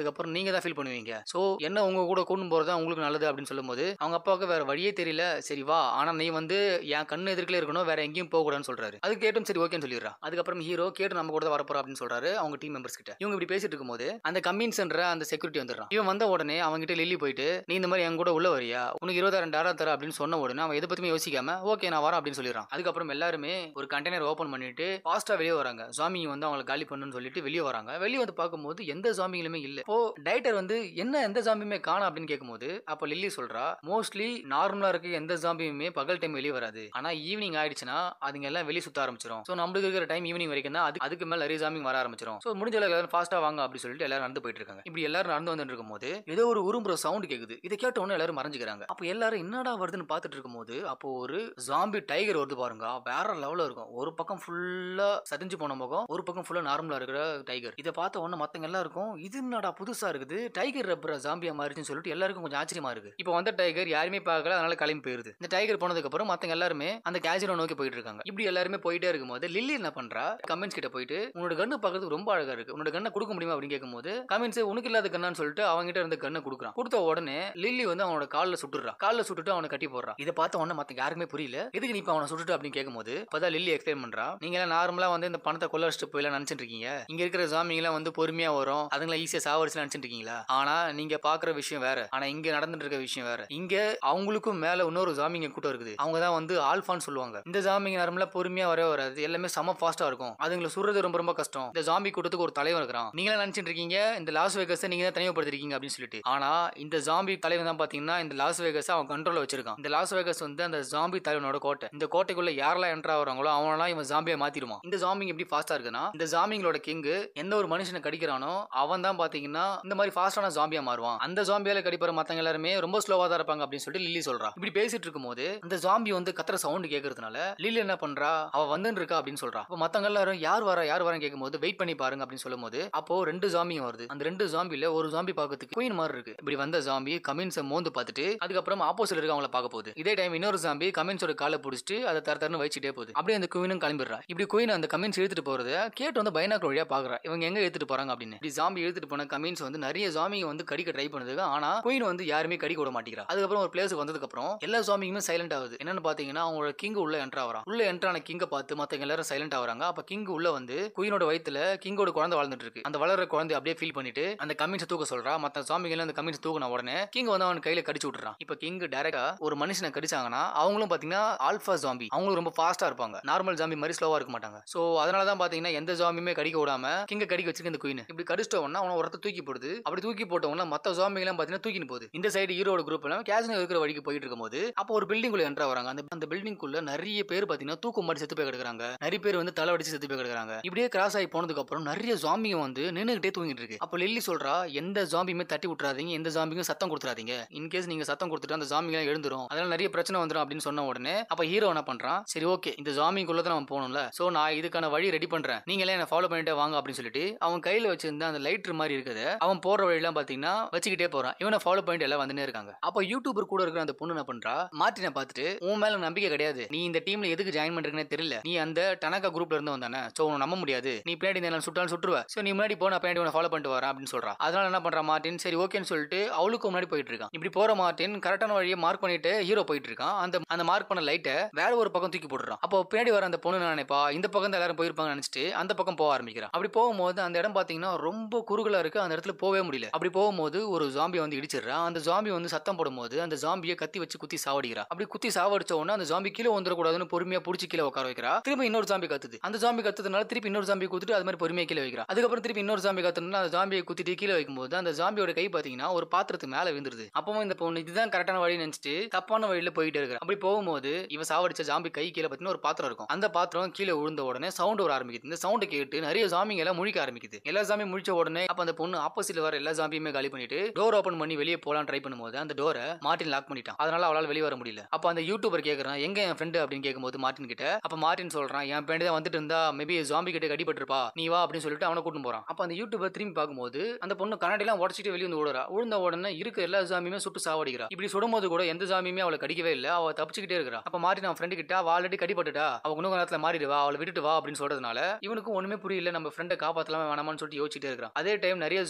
Speaker 1: நீங்க தான் ஃபீல் பண்ணுவீங்க. சோ என்ன உங்க கூட கூட்டு போறது உங்களுக்கு நல்லது அப்படின்னு சொல்லும்போது அவங்க அப்பாவுக்கு வேற வழியே தெரியல. சரி வா, ஆனா நீ வந்து என் கண்ணு எதிர்க்கல இருக்கணும், வேற எங்கேயும் போக கூடாதுன்னு சொல்றாரு. அது கேட்டும் சரி ஓகேன்னு சொல்லிடுறா. அதுக்கப்புறம் ஹீரோ கேட்டு நம்ம கூட தான் வரப்போறா அப்படின்னு சொல்றாரு அவங்க டீம் மெம்பர்ஸ் கிட்ட. இவங்க இப்படி பேசிட்டு இருக்கும்போது அந்த கம்மின்ஸ்ன்ற அந்த செக்யூரிட்டி வந்துடுறான். இவன் வந்த உடனே அவங்க கிட்ட லில்லி போயிட்டு நீ இந்த மாதிரி என் கூட உள்ள வரியா, உனக்கு 20,000 தர அப்படின்னு சொன்ன உடனே அவன் எதை பத்தியுமே யோசிக்காம ஓகே நான் வரேன் அப்படின்னு சொல்லிடுறான். அதுக்கப்புறம் எல்லாருமே ஒரு கண்டெய்னர் ஓபன் பண்ணிட்டு ஃபாஸ்டா வெளியே வராங்க. ஜாம்பிங்க வந்து அவங்களை காலி பண்ணுன்னு சொல்லிட்டு வெளியே வராங்க. வெளியே வந்து பார்க்கும்போது எந்த ஜாம்பிங்களுமே இல்ல. இப்போ டைரக்டர் வந்து என்ன எந்த ஜாம்பியுமே காணோம் அப்படின்னு கேட்கும்போது அப்ப லில்லி சொல்றா, மோஸ்ட்லி நார்மலா இருக்க எந்த ஜாம்பியுமே பகல் டைம் வெளியே வராது. ஆனா ஈவினிங் ஆயிடுச்சுன்னா அதுங்க எல்லாம் வெளியே சுத்த ஆரம்பிச்சிடும். சோ நம்மளுக்கு இருக்கிற டைம் ஈவினிங் வரைக்கும் தான். அதுக்கு மேல நிறைய ஜாம்பிங் வர ஆரம்பிச்சிடும். சோ முடிஞ்ச அளவுக்கு எல்லாரும் ஃபாஸ்டா வாங்க அப்படின்னு சொல்லிட்டு எல்லாரும் நடந்து போயிட்டு இருக்காங்க. இப்படி எல்லாரும் நடந்து வந்துட்டு இருக்கும்போது ஏதோ ஒரு உரும்புற சவுண்ட் கேக்குது. இதை கேட்ட உடனே எல்லாரும் மறைஞ்சுக்கிறாங்க. அப்ப எல்லாரும் என்னடா வருதுன்னு பார்த்துட்டு இருக்கும்போது அப்போ ஒரு ஜாம்பி டைகர் வருது பாருங்க. வேற லெவல்ல இருக்கும். ஒரு பக்கம் ஃபுல்லா சதிஞ்சு போன முகம், ஒரு பக்கம் ஃபுல்லா நார்மலா இருக்கிற டைகர். இதை பார்த்த உடனே மத்தவங்க எல்லாருக்கும் இது என்னடா புதுசா இருக்குது, டைகர் ரப்பர் ஜாம்பியா மாறிச்சுன்னு சொல்லிட்டு எல்லாருக்கும் கொஞ்சம் ஆச்சரியமா இருக்கு. இப்போ வந்த டைகர் யாருமே பார்க்கல, அதனால கிளம்பி போயிருது. இந்த டைகர் போனதுக்கு அப்புறம் மத்தவங்க எல்லாருமே அந்த கேசினோ நோக்கி போயிட்டு இருக்காங்க. இப்படி எல்லாருமே போயிட்டே இருக்கும்போது லில்லி என்ன பண்றா, கமெண்ட்ஸ் கிட்ட போயிட்டு உன்னோட கண்ணு பார்க்கறதுக்கு ரொம்ப அழகா இருக்கு, உன்னோட கண்ணை கொடுக்க முடியுமா அப்படின்னு கேட்கும்போது கமெண்ட்ஸ் உனக்கு இல்லாத கண்ணான்னு சொல்லிட்டு அவங்க கிட்ட இருந்த கண்ணை கொடுக்குறான். கொடுத்த உடனே லில்லி வந்து அவனோட காலில் சுட்டுறா. காலில் சுட்டுட்டு அவனை கட்டி போடுறான். இதை பார்த்த உடனே மத்த யாருக்குமே புரியல, எதுக்கு நீ இப்ப அவனை சுட்டுட்டு அப்படின்னு கேட்கும்போது அப்பதான் லில்லி எக்ஸ்பிளைன் பண்றா, நீங்க எல்லாம் நார்மலா வந்து இந்த பணத்தை கொள்ளடிச்சிட்டு போயிலாம் நினைச்சிட்டு இருக்கீங்க, இங்க இருக்கிற ஜாம்பிங்க எல்லாம் வந்து பொறுமையா வரும், அதுங்களை ஈஸியா சாவடிச்சு நினைச்சிட்டு இருக்கீங்களா, ஆனா நீங்க பாக்குற விஷயம் வேற, ஆனா இங்க நடந்துட்டு இருக்க விஷயம் வேற. இங்க அவங்களுக்கும் மேல இன்னொரு ஜாம்பிங்க கூட்டம் இருக்குது. அவங்க தான் வந்து ஆல்பான்னு சொல்லுவாங்க. இந்த ஜாம்பிங்க நார்மலா பொறுமையா வரவே வராது, எல்லாமே சம ஃபாஸ்டா இருக்கும், அதுங்களை சுடுறது ரொம்ப ரொம்ப கஷ்டம். இந்த ஜாம்பி கூட்டத்துக்கு ஒரு தலைவர் இருக்கிறான், நீங்க நினைச்சிட்டு இருக்கீங்க இந்த லாஸ் வேகஸ் நீங்க தான் தனிமைப்படுத்திருக்கீங்க அப்படின்னு சொல்லிட்டு. ஆனா இந்த ஜாம்பி தலைவன் தான் பாத்தீங்கன்னா இந்த லாஸ் வேகஸ் அவன் கண்ட்ரோல்ல வச்சிருக்கான். இந்த லாஸ் வேகஸ் வந்து அந்த ஜாம்பி தலைவனோட கோட்டை. இந்த கோட்டைக்குள்ள யாரெல்லாம் என்ட்ரா வராங்களோ அவனெல்லாம் இவன் ஜாம்பியை மாத்திடுவான். இந்த ஜாம்பிங் எப்படி ஃபாஸ்டா இருக்குன்னா இந்த ஜாம்பிங்களோட கிங் எந்த ஒரு மனுஷனை கடிக்கிறானோ அவன் தான் பாத்தீங்கன்னா இந்த மாதிரி ஃபாஸ்டான ஜாம்பியா மாறுவான். அந்த ஜாம்பியால கடிப்பற மத்தவங்க எல்லாருமே ரொம்ப ஸ்லோவா தான் இருப்பாங்க அப்படின்னு சொல்லிட்டு லில்லி சொல்றா. இப்படி பேசிட்டு இருக்கும்போது இந்த ஜாம்பி வந்து கத்துற சவுண்ட் கேட்கறதுனால லில்லி என்ன பண்றா, அவ வந்துன்னு இருக்கா அப்படின்னு சொல்றா. அப்ப மத்தவங்க எல்லாரும் யார் வரன்னு கேட்கும்போது வெயிட் பண்ணி பாருங்க அப்படின்னு சொல்லும்போது அப்போ 2 ஜாம்பிங்க வருது. அந்த 2 ஜாம்பில ஒரு ஜாம்பி பார்க்கிறதுக்கு குயின் மாதிரி இருக்கு. இப்படி வந்த ஜாம்பி கமின்ஸை மோந்து பார்த்துட்டு அதுக்கப்புறம் ஆப்போசிட்ல இருக்க அவங்கள பார்க்க போகுது. இதே டைம் இன்னொரு ஜாம்பி கமின்ஸோட காலை பிடிச்சிட்டு அதை தரன்னு வச்சுட்டே போகுது. அப்படியே அந்த குயினும் கிளம்பிடுறா. இப்படி குயின் அந்த கமின்ஸ் எடுத்துட்டு போறத கேட்டு வந்து பைனாக்குலர் வழியா பாக்குறா, இவங்க எங்க எடுத்துட்டு போறாங்க அப்படின்னு. இப்படி ஜாம்பி எடுத்துட்டு போன கமின்ஸ் வந்து நிறைய ஜாம்பிங்க வந்து கடிக்க ட்ரை பண்ணுது. ஆனா குயின் வந்து யாருமே கடிக்க விட மாட்டேங்கிறா. அதுக்கப்புறம் ஒரு பிளேஸ்க்கு வந்ததுக்கு அப்புறம் எல்லா ஜாம்பிங்குமே சைலண்ட் ஆகுது. என்னன்னு பாத்தீங்கன்னா அவங்களோட கிங் உள்ள என்ட்ரா வரான். உள்ள என்ட்ரான கிங்க பார்த்து மத்தவங்க எல்லாரும் சைலண்ட் ஆகுறாங்க. அப்ப கிங் உள்ள வந்து குயினோட வயித்துல கிங்கோட குழந்தை வாழ்ந்துட்டு இருக்கு. அந்த வளர்ற குழந்தை அப்படியே ஃபீல் பண்ணிட்டு அந்த கமின்ஸ் தூக்க சொல்றா. மத்த ஜாம்பிங்க அந்த கமின்ஸ் தூக்கின உடனே கிங் வந்து அவன் கையில கடிச்சு விட்டுறான். இப்ப கிங் டைரக்டா ஒரு மனுஷனை கடிச்சாங்கன்னா அவங்களும் பாத்தீங்கன்னா ஆல்பா ஜாம்பி, அவங்களும் ரொம்ப ஃபாஸ்டா இருப்பாங்க, நார்மல் ஜாம்பி மாதிரி ஸ்லோவா இருக்க மாட்டாங்க. சோ அதனாலதான் பாத்தீங்கன்னா எந்த ஜாம்பியுமே கடிக்க விடாம கிங்க கடிக்க வச்சிருக்க இந்த குயின். இப்படி கடிச்சிட்டவனா அவன ஒருத்த தூக்கி போடுது. அப்படி தூக்கி போட்டவனா மத்த ஜாம்பிங்க எல்லாம் பாத்தீங்கன்னா தூக்கின்னு போகுது. இந்த சைடு ஹீரோட குரூப் எல்லாம் கேசினோ இருக்கிற வழிக்கு போயிட்டு இருக்கும்போது அப்போ ஒரு பில்டிங் குள்ள என்ட்ரா வராங்க. அந்த பில்டிங் குள்ள நிறைய பேர் பாத்தீங்கன்னா தூக்கு மாட்டி செத்து போய் கிடக்குறாங்க. நிறைய பேர் வந்து தலை அடிச்சு செத்து போய் கிடக்குறாங்க. இப்படியே கிராஸ் ஆகி போனதுக்கு அப்புறம் நிறைய ஜாம்பிங்க வந்து நின்னுகிட்டே தூங்கிட்டு இருக்கு. அப்போ லில்லி சொல்றா, எந்த ஜாம்பியுமே தட்டி விட்டுறாதீங்க, எந்த ஜாம்பியும் சத்தம் கொடுத்துறாதீங்க, இன்கேஸ் நீங்க சத்தம் கொடுத்துட்டு அந்த ஜாம்பிங்க எழுந்துரும், அதனால நிறைய பிரச்சனை வந்துடும் அப்படின்னு சொன்ன உடனே அப்ப ஹீரோ என்ன பண்றான், சரி ஓகே இந்த ஜாம்பிங்குள்ள தான் நம்ம போகணும்ல, சோ நான் இதுக்கான வழி ரெடி பண்றேன், நீங்களே என்ன ஃபாலோ பண்ணிட்டே வாங்க அப்படின்னு சொல்லிட்டு அவன் கையில வச்சிருந்த அந்த லைட்டர் மாதிரி இருக்குது அவன் போற வழியெல்லாம் பாத்தீங்கன்னா வச்சுக்கிட்டே போறான். இவனை ஃபாலோ பண்ணிட்டு எல்லாம் வந்துட்டே இருக்காங்க. அப்ப யூடியூபர் கூட இருக்கிற அந்த பொண்ணு என்ன பண்றா, மார்ட்டினை பார்த்துட்டு உன் மேல நம்பிக்கை கிடையாது, நீ இந்த டீம்ல எதுக்கு ஜாயின் பண்றீங்கன்னு தெரியல, நீ அந்த டனகா குரூப்ல இருந்து வந்தானே, சோ உன்னை நம்ப முடியாது, நீ பின்னாடி இந்த சுட்டாலும் சுட்டுருவ, சோ நீ முன்னாடி போ, நான் பின்னாடி உன்னை ஃபாலோ பண்ணிட்டு வரேன் அப்படின்னு சொல்றா. அதனால என்ன பண்றா மார்ட்டின், சரி ஓகேன்னு சொல்லிட்டு அவளுக்கு முன்னாடி போயிட்டு இருக்கான். இப்படி போற மார்ட்டின் கரெக்டான வழியை மார்க் பண்ணிட்டு ஹீரோ போயிட்டு இருக்கான். அந்த மார்க் பண்ண லைட்டை வேற ஒரு பக்கம் தூக்கி போட்டுறான். அப்போ பின்னாடி வர அந்த பொண்ணு நினைப்பா இந்த பக்கம் தான் எல்லாரும் போயிருப்பாங்க நினைச்சிட்டு அந்த பக்கம் போக ஆரம்பிக்கிறான். அப்படி போகும்போது அந்த இடம் பாத்தீங்கன்னா ரொம்ப குறுகலா இருக்கு, அந்த இடத்துல போவே முடியல. அப்படி போகும்போது ஒரு ஜாம்பி வந்து இடிச்சிடுறான். அந்த ஜாம்பி வந்து சத்தம் போடும்போது அந்த ஜாம்பியை கத்தி வச்சு குத்தி சாவடிக்கிறா. அப்படி குத்தி சாவடிச்ச உடனே அந்த ஜாம்பி கீழே வந்துடக்கூடாதுன்னு பொறுமையா புடிச்சு கீழே உட்கார வைக்கிறா. திரும்ப இன்னொரு ஜாம்பி கத்துது. அந்த ஜாம்பி கத்துறதுனால திருப்பி இன்னொரு ஜாம்பி குத்துட்டு அது மாதிரி பொறுமையா கீழே வைக்கிறா. அதுக்கப்புறம் திருப்பி இன்னொரு ஜாம்பி கத்துனா அந்த ஜாம்பியை குத்திட்டு கீழே வைக்கும்போது அந்த ஜாம்பியோட கை பாத்தீங்கன்னா ஒரு பாத்திரத்துக்கு மேல விழுந்துருது. அப்பவும் இந்த பொண்ணு இதுதான் கரெக்டான வழி நினைச்சிட்டு தப்பான வழியில போயிட்டு இருக்கா. அப்படி போகும்போது இவ சாவடிச்ச ஜாம்பி கை கீழே பாத்தீங்கன்னா ஒரு பாத்திரம் இருக்கும். அந்த பாத்திரம் கீழே விழுந்த உடனே சவுண்ட் வர ஆரம்பிக்குது. இந்த சவுண்ட் கேட்டு நிறைய ஜாம்பிங்க எல்லாம் முழிக்க ஆரம்பிக்குது. எல்லா ஜாம்பி முழிச்ச உடனே அப்ப அந்த பொண்ணு ஆப்போசிட்ல வர எல்லா ஜாம்பியுமே காலி பண்ணிட்டு டோர் ஓபன் பண்ணி வெளியே போலாம் ட்ரை பண்ணும்போது அந்த டோரை மார்ட்டின் லாக் பண்ணிட்டான். அதனால அவளால வெளியே வர முடியல. அப்ப அந்த யூடியூபர் கேக்குறான் எங்க என் ஃப்ரெண்ட் அப்படின்னு கேட்கும்போது மார்ட்டின் கிட்ட அப்ப மார்ட்டின் சொல்றான் என் ஃப்ரெண்ட் தான் வந்துட்டு இருந்தா மேபி ஜாம்பி கிட்ட கடிபட்டிருப்பா, நீ வா அப்படின்னு சொல்லிட்டு அவனை கூட்டிட்டு போறான். அப்ப அந்த யூடியூபர் திரும்பி பார்க்கும்போது அந்த பொண்ணு கண்ணாடி எல்லாம் உடச்சிட்டு வெளியே வந்து ஓடுறா. விழுந்த உடனே இருக்க எல்லா ஜாம்பியுமே சுட்டு சாவடிக்கிறா. இப்படி சுடும்போது கூட எந்த ஜாம்பியுமே அவளை கடிக்கவே இல்லை, அவ தப்பிச்சுக்கிட்டே இருக்கிறா. அப்ப மார்ட்டின் அவன் ஃப்ரெண்ட் கிட்ட அவ ஆல்ரெடி கடிபட்டுட்டா, அவ இன்னும் நேரத்துல மாறிடுவா, அவளை விட்டுட்டு வா அப்படின்னு சொல்றதுனால இவனுக்கு ஒண்ணுமே புரியல, நம்ம ஃப்ரெண்டை காப்பாத்தலாமா வேணாமான்னு சொல்லிட்டு யோசிச்சுட்டே இருக்கான். அதே டைம் நிறைய ஜாம்பிங்க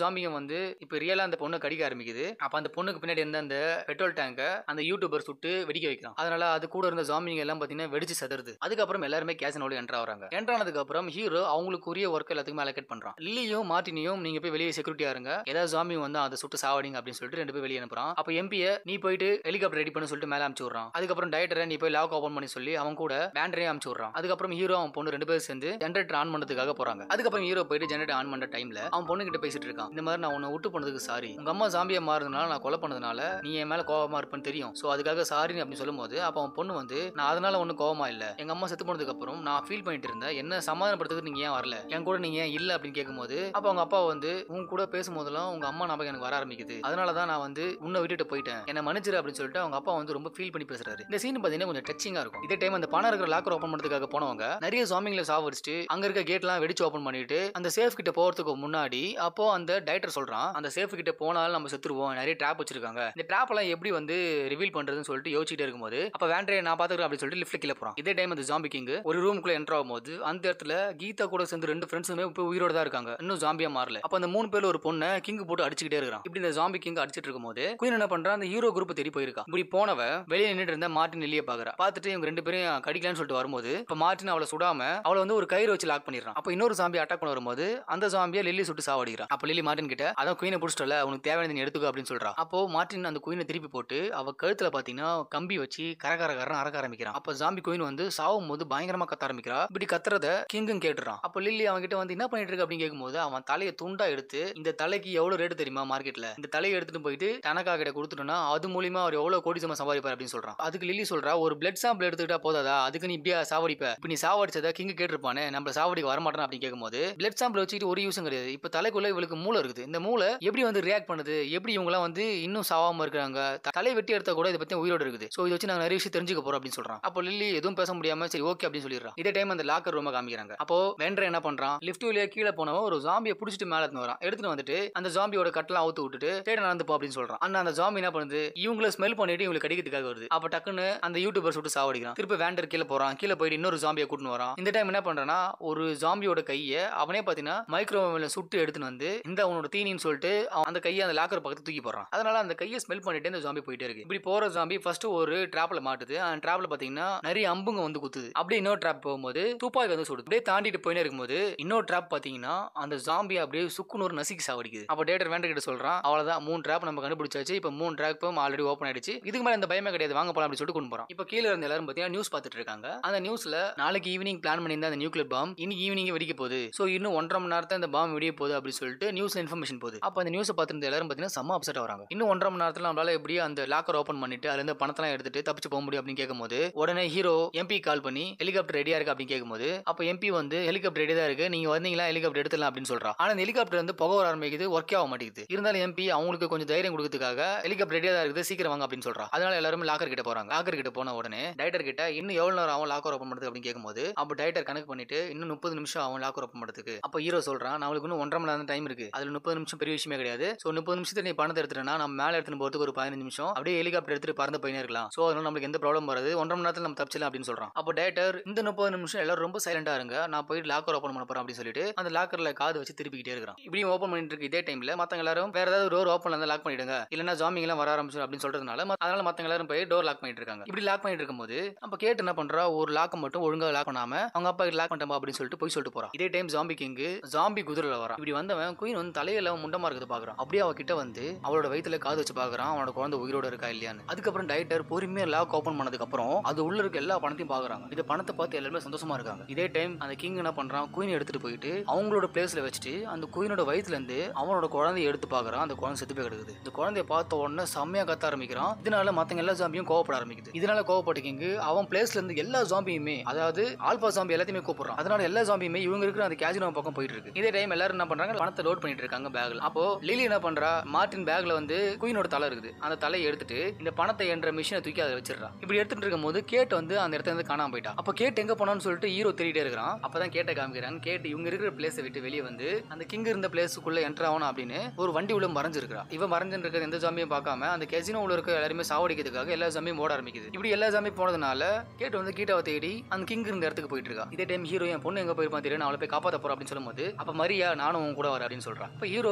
Speaker 1: வந்து இப்ப ரியலா அந்த பொண்ணை கடிக்க ஆரம்பிக்குது. அப்ப அந்த பொண்ணுக்கு பின்னாடி இருந்த அந்த பெட்ரோல் டேங்க அந்த யூடியூபர் சுட்டு வெடிக்க வைக்கிறான். அதனால அது கூட இருந்த ஜாம்பிங்க எல்லாம் பாத்தீங்கன்னா வெடிச்சு சதறுது. அதுக்கப்புறம் எல்லாருமே கேசினோல என்டர் ஆகுறாங்க. என்டர் ஆனதுக்கு அப்புறம் ஹீரோ அவங்களுக்குரிய ஒர்க் எல்லாத்துக்குமே அலோகேட் பண்றான். லில்லியும் மார்ட்டினையும் நீங்க போய் வெளியே செக்யூரிட்டியா இருங்க, ஏதாவது ஜாம்பி வந்து அதை சுட்டு சாவடிங்க அப்படின்னு சொல்லிட்டு 2 பேர் வெளியே அனுப்புறான். அப்ப எம்பியை நீ போயிட்டு ஹெலிகாப்டர் ரெடி பண்ண சொல்லிட்டு மேல அனுப்பிச்சு விடுறான். அதுக்கப்புறம் டைரக்டரை நீ போய் லாக் ஓபன் பண்ணி சொல்லி அவன் கூட பேண்டரையும் அனுப்பிச்சு விடுறான். அதுக்கப்புறம் ஹீரோ அவன் பொண்ணு 2 பேரும் சேர்ந்து ஜெனரேட்டர் ஆன் பண்றதுக்காக போறாங்க. அதுக்கப்புறம் ஹீரோ போயிட்டு ஜெனரேட்டர் ஆன் பண்ற டைம்ல அவன் பொண்ணு கிட்ட பேசிட்டு இருக்கான். இந்த மாதிரி நான் உன்னை விட்டு போனதுக்கு சாரி, உங்க அம்மா ஜாம்பியா மாறுறதுனால நான் கொலை பண்ணதுனால நீ என் மேல கோவமா இருப்பேன்னு தெரியும், சோ அதுக்காக சாரி அப்படின்னு சொல்லும்போது அப்ப அவன் பொண்ணு வந்து நான் அதனால ஒன்னும் கோவமா இல்ல, எங்க அம்மா செத்து போனதுக்கு அப்புறம் நான் ஃபீல் பண்ணிட்டு இருந்தேன், என்ன சமாதானப்படுத்துறதுக்கு நீங்க ஏன் வரல, என் கூட நீங்க ஏன் இல்ல அப்படின்னு கேட்கும்போது அப்ப அவங்க அப்பா வந்து உன் கூட பேசும்போதெல்லாம் உங்க அம்மா ஞாபகம் எனக்கு வர ஆரம்பிக்குது, அதனாலதான் நான் வந்து உன்னை விட்டுட்டு போயிட்டேன், என்ன மன்னிச்சிரு அப்படின்னு சொல்லிட்டு அவங்க அப்பா வந்து ரொம்ப ஃபீல் பண்ணி பேசுறாரு. இந்த சீன் பாத்தீங்கன்னா கொஞ்சம் டச்சிங்கா இருக்கும். இதே டைம் அந்த பணம் இருக்கிற லாக்கர் ஓபன் பண்றதுக்காக போனவங்க நிறைய ஜாம்பிங்களை சாவடிச்சுட்டு அங்க இருக்க கேட்லாம் வெடிச்சு ஓபன் பண்ணிட்டு அந்த சேஃப் கிட்ட போறதுக்கு முன்னாடி அப்போ அந்த டைரக்டர் சொல்றான் அந்த சேஃப் கிட்ட போனாலும் நம்ம செத்துருவோம், நிறைய ட்ராப் வச்சிருக்காங்க, இந்த ட்ராப் எல்லாம் எப்படி வந்து ரிவீல் பண்றதுன்னு சொல்லிட்டு யோசிச்சுட்டே இருக்கும்போது அப்ப வேண்டரே நான் பாத்துக்கிறேன் அப்படின்னு சொல்லிட்டு லிஃப்ட்ல கீழ போறான். இதே டைம் அந்த ஜாம்பி கிங் ஒரு ரூமுக்குள்ள என்டர் ஆகும்போது அந்த இடத்துல கீதா கூட சேர்ந்து 2 ஃப்ரெண்ட்ஸுமே இப்போ உயிரோட தான் இருக்காங்க, இன்னும் ஜாம்பியா மாறல. அப்ப அந்த 3 பேர்ல ஒரு பொண்ணை கிங் போட்டு அடிச்சுக்கிட்டே இருக்கான். இப்படி இந்த ஜாம்பி கிங் அடிச்சிட்டு இருக்கும்போது குயின் என்ன பண்றான், அந்த ஹீரோ குரூப் தேடி போயிருக்கா. இப்படி போனவ வெளியே நின்னுட்டு இருந்த மார்ட்டின் லில்லியை பாக்குறா. பார்த்துட்டு இவங்க 2 பேரும் கடிக்கலான்னு சொல்லிட்டு வரும்போது இப்ப மார்ட்டின் அவளை சுடாம அவளை வந்து ஒரு கயிறு வச்சு லாக் பண்ணிடுறான். அப்ப இன்னொரு ஜாம்பி அட்டாக் பண்ண வரும்போது அந்த ஜாம்பியை லில்லி சுட்டு சாவடிக்கிறான். அப்ப லில்லி மார்ட்டின் கிட்ட அதான் குயினை பிடிச்சிட்டல, உனக்கு தேவையானது நீ எடுத்துக்கோ அப்படின்னு சொல்றான். அப்போ மார்ட்டின் அந்த குயினை திருப்பி போட்டு அவ கழுத்துல பாத்தீங்கன்னா கம்பி வச்சு கரகரகரன்னு அறக்க ஆரம்பிக்கிறான். அப்ப ஜாம்பி குயின் வந்து சாவும் போது பயங்கரமா கத்த ஆரம்பிக்கிறா. இப்படி கத்துறத கிங்கும் கேட்டுறான். அப்ப லில்லி அவங்க கிட்ட வந்து என்ன பண்ணிட்டு இருக்க அப்படின்னு கேட்கும்போது அவன் தலையை துண்டா எடுத்து இந்த தலைக்கு எவ்வளவு ரேட்டு தெரியுமா மார்க்கெட்ல, இந்த தலையை எடுத்துட்டு போயிட்டு தனக்கா கிட்ட கொடுத்துட்டோம்னா அது மூலியமா அவர் எவ்வளவு கோடி சம்பளம் சம்பாதிப்பார் அப்படின்னு சொல்றான். அதுக்கு லில்லி சொல்றா ஒரு பிளட் சாம்பிள் எடுத்துக்கிட்டா போதாதா, அதுக்கு நீ இப்படியா சாவடிப்ப, இப்ப நீ சாவடிச்சதா கிங் கேட்டிருப்பானே, நம்ம சாவடிக்கு வரமாட்டான் அப்படின்னு கேட்கும்போது பிளட் சாம்பிள் வச்சுட்டு ஒரு யூஸும் கிடையாது, இப்ப தலைக்குள்ள இவளுக்கு மூளை இருக்குது, இந்த மூளை எப்படி வந்து ரியாக்ட் பண்ணுது, எப்படி இவங்க எல்லாம் வந்து இன்னும் சாவாம இருக்காங்க, தலை வெட்டி எடுத்தா கூட இதை பத்தி உயிரோடு இருக்குது, சோ இதை வச்சு நாங்க நிறைய விஷயம் தெரிஞ்சுக்க போறோம் அப்படின்னு சொல்றான். அப்போ லில்லி எதுவும் பேச முடியாம சரி ஓகே அப்படின்னு சொல்லிடுறான். இதே டைம் அந்த லாக்கர் ரூமை காமிக்கிறாங்க. அப்போ வெண்டர் என்ன பண்றான், லிஃப்ட் வழியா கீழே போனவன் ஒரு ஜாம்பியை பிடிச்சிட்டு மேல வரான். எடுத்துட்டு வந்துட்டு அந்த ஜாம்பியோட கட்டெல்லாம் அவுத்து விட்டுட்டு தேட நடந்து போ அப்படின்னு சொல்றான். ஆனா அந்த ஜாம்பி என்ன பண்ணுது, இவங்கள ஸ்மெல் பண்ணிட்டு இவங்களுக்கு கடிக்கிறதுக்காக வருது. அப்ப டக்குன்னு அந்த யூடியூபர் சுட்டு சாவடிக்கிறான். திருப்பி வேண்டர் கீழே போறான். கீழே போயிட்டு இன்னொரு ஜாம்பியை கூட்டிட்டு வரான். இந்த டைம் என்ன பண்றான்னா ஒரு ஜாம்பியோட கையை அவனே பாத்தீங்கன்னா மைக்ரோவேவ்ல சுட்டு எடுத்துன்னு வந்து இந்த அவனோட தீனின்னு சொல்லிட்டு அந்த கையை அந்த லாக்கர் பக்கத்து தூக்கி போறான். அதனால அந்த கையை ஸ்மெல் பண்ணிட்டு இந்த ஜாம்பி போயிட்டே இருக்கு. இப்படி போற ஜாம்பி ஃபர்ஸ்ட் ஒரு டிராப்ல மாட்டுது. அந்த டிராப்ல பாத்தீங்கன்னா நிறைய அம்புங்க வந்து குத்துது. அப்படியே இன்னொரு டிராப் போகும்போது துப்பாக்கி வந்து சுடுது. அப்படியே தாண்டிட்டு போயினே இருக்கும்போது இன்னொரு டிராப் பாத்தீங்கன்னா அந்த ஜாம்பி அப்படியே சுக்குனூர் நசிக்கு சாவடிக்குது. அப்ப டேட்டர் வேண்டர் கிட்ட சொல்றான் அவ்வளவுதான் 3 டிராப் நம்ம கண்டுபிடிச்சாச்சு, இப்ப 3 டிராப்பும் ஆல்ரெடி ஓபன் ஆயிடுச்சு, இதுக்கு மேல இந்த பயமே கிடையாது, வாங்க போலாம் அப்படின்னு சொல்லிட்டு கொண்டு போறான். இப்ப கீழ இருந்த எல்லாரும் பாத்தீங்கன்னா நியூஸ் பார்த்துட்டு இருக்காங்க. அந்த நியூஸ்ல நாளைக்கு ஈவினிங் பிளான் பண்ணியிருந்த அந்த நியூக்ளியர் பாம் இன்னைக்கு ஈவினிங் வெடிக்க போகுது, சோ இன்னும் 1.5 மணி நேரத்துல இந்த பாம் வெடிய போகுது அப்படின்னு சொல்லிட்டு நியூஸ்ல இன்ஃபர்மேஷன் போகுது. அப்ப அந்த நியூஸ் பார்த்துட்டு எல்லாரும் பாத்தீங்கன்னா செம்ம அப்செட் ஆகுறாங்க. இன்னும் 1.5 மணி நேரத்துல நம்மளால எப்படி அந்த லாக்கர் ஓபன் பண்ணிட்டு அதுல இருந்து பணத்தெல்லாம் எடுத்துட்டு தப்பிச்சு போக முடியும் அப்படின்னு கேட்கும்போது உடனே ஹீரோ எம்பி கால் பண்ணி ஹெலிகாப்டர் ரெடியா இருக்கு அப்படின்னு கேட்கும்போது அப்ப எம்பி வந்து ஹெலிகாப்டர் ரெடியா இருக்கு, நீங்க வந்தீங்களா ஹெலிகாப்டர் எடுத்துலாம் அப்படின்னு சொல்றான். ஆனா இந்த ஹெலிகாப்டர் வந்து புகை வர ஆரம்பிக்குது, ஒர்க் ஆக மாட்டேங்குது. இருந்தாலும் எம்பி அவங்களுக்கு கொஞ்சம் தைரியம் கொடுக்கறதுக்காக ஹெலிகாப்டர் ரெடியா தான் இருக்குது, சீக்கிரம் வாங்க அப்படின்னு சொல்றான். அதனால எல்லாரும் லாக்கர் கிட்ட போறாங்க. லாக்கர் கிட்ட போன உடனே டைரக்டர் கிட்ட இன்னும் எவ்வளவு நேரம் ஆகும் லாக்கர் ஓபன் பண்றது அப்படின்னு கேட்கும்போது அப்ப டைரக்டர் கணக்கு பண்ணிட்டு இன்னும் 30 நிமிஷம் ஆகும் லாக்கர் ஓபன் பண்றதுக்கு. அப்ப ஹீரோ சொல்றான் நம்மளுக்கு இன்னும் 1.5 மணி நேரம் டைம் இருக்கு, அதுல 30 நிமிஷம் பெரிய விஷயமே கிடையாது, சோ 30 நிமிஷத்துல நீ பணத்தை எடுத்துட்டா நம்ம மேல எடுத்துட்டு போறதுக்கு ஒரு 15 நிமிஷம் அப்படியே ஹெலிகாப்டர் எடுத்துட்டு பறந்து போயினே இருக்கலாம், சோ அதனால நமக்கு எந்த ப்ராப்ளம் வராது, 1.5 மணி நேரத்துல நம்ம தப்பிச்சலாம் அப்படின்னு சொல்றான். அப்போ டைரக்டர் இந்த 30 நிமிஷம் எல்லாரும் ரொம்ப சைலண்டா இருங்க, நான் போய் லாக்கர் ஓபன் பண்ண போறேன் அப்படின்னு சொல்லிட்டு அந்த லாக்கர்ல காது வச்சு திருப்பிக்கிட்டே இருக்கான். இப்படி ஓபன் பண்ணிட்டு இருக்கு. இதே டைம்ல மத்தவங்க எல்லாரும் வேற ஏதாவது டோர் ஓபன்ல இருந்தா லாக் பண்ணிடுங்க, இல்லன்னா ஜாம்பிங் எல்லாம் வர ஆரம்பிச்சு அப்படின்னு சொல்றதுனால அதனால மத்தவங்க எல்லாரும் போய் டோர் லாக் பண்ணிட்டு இருக்காங்க. இப்படி லாக் பண்ணிட்டு இருக்கும்போது அப்ப கேட்டு என்ன பண்றா, ஒரு லாக் மட்டும் ஒழுங்கா லாக் பண்ணாம அவங்க அப்பா லாக் பண்ணிட்டா அப்படின்னு சொல்லிட்டு போய் சொல்லிட்டு போறான். இதே டைம் ஜாம்பி கிங் ஜாம்பி குதிரையில வரான். இப்படி வந்தவன் குயின் வந்து தலையில முண்டமா இருக்குது பாக்குறான். அப்படியே அவ கிட்ட வந்து அவளோட வயித்துல காது வச்சு பாக்குறான் அவனோட குழந்தை உயிரோட இருக்கா இல்லையான்னு. அதுக்கப்புறம் டைரக்டர் பொறுமையா லாக் ஓபன் பண்ணதுக்கு அப்புறம் அது உள்ள இருக்க எல்லா பணத்தையும் பாக்குறாங்க. இந்த பணத்தை பார்த்து எல்லாருமே சந்தோஷமா இருக்காங்க. இதே டைம் அந்த கிங் என்ன பண்றான், குயின் எடுத்துட்டு போயிட்டு அவங்களோட பிளேஸ்ல வச்சுட்டு அந்த குயினோட வயித்துல இருந்து அவனோட குழந்தைய எடுத்து பாக்குறான். அந்த குழந்தை செத்து போய் கிடக்குது. இந்த குழந்தைய பார்த்த உடனே செம்மையா கத்த ஆரம்பிக்கிறான். இதனால மத்தவங்க எல்லா ஜாம்பியும் கோவப்பட ஆரம்பிக்குது. இதனால கோவப்பட்ட கிங் அவன் பிளேஸ்ல இருந்து எல்லா ஜாம்பியுமே அதாவது ஆல்பா ஜாம்பி எல்லாத்தையுமே கூப்பிடுறான். அதனால எல்லா ஜாம்பியுமே இவங்க இருக்கிற அந்த கேசினோ பக்கம் போயிட்டு இருக்கு. இதே டைம் எல்லாரும் என்ன பண்றாங்க, பணத்தை லோட் பண்ணிட்டு இருக்காங்க பேக்ல. அப்போ லிலி என்ன பண்றா, மார்ட்டின் பேக்ல வந்து குயினோட தலை இருக்குது, அந்த தலையை எடுத்துட்டு இந்த பணத்தை என்ற மிஷினை தூக்கி அதை வச்சிடறா. இப்படி எடுத்துட்டு இருக்கும் போது கேட் வந்து அந்த இடத்துல இருந்து காணாம போயிட்டா. அப்ப கேட் எங்க போனான்னு சொல்லிட்டு ஹீரோ தேடிட்டே இருக்கிறான். அப்பதான் கேட்ட காமிக்கிறாங்க. கேட் இவங்க இருக்கிற பிளேஸை விட்டு வெளியே வந்து அந்த கிங் இருந்த பிளேஸுக்குள்ள என்டர் ஆகணும் அப்படின்னு ஒரு வண்டி உள்ள மறைஞ்சிருக்கா. இவன் மறைஞ்சிட்டு இருக்கிற எந்த ஜாம்பியும் பார்க்காம அந்த கேசினோ உள்ள இருக்க எல்லாருமே சாவடிக்கிறதுக்காக எல்லா ஜாம்பியும் ஓட ஆரம்பிக்குது. இப்படி எல்லா ஜாம்பி போனதுனால கேட் வந்து கீட்டாவை தேடி அந்த கிங் இருந்த இடத்துக்கு போயிட்டு இருக்கா. இதே டைம் ஹீரோ என் பொண்ணு எங்க போயிருப்பான் தெரியும், அவளை போய் காப்பாத்த போறோம் அப்படின்னு சொல்லும்போது அப்ப மரியா நானும் உன் கூட வர அப்படின்னு சொல்றான். இப்ப ஹீரோ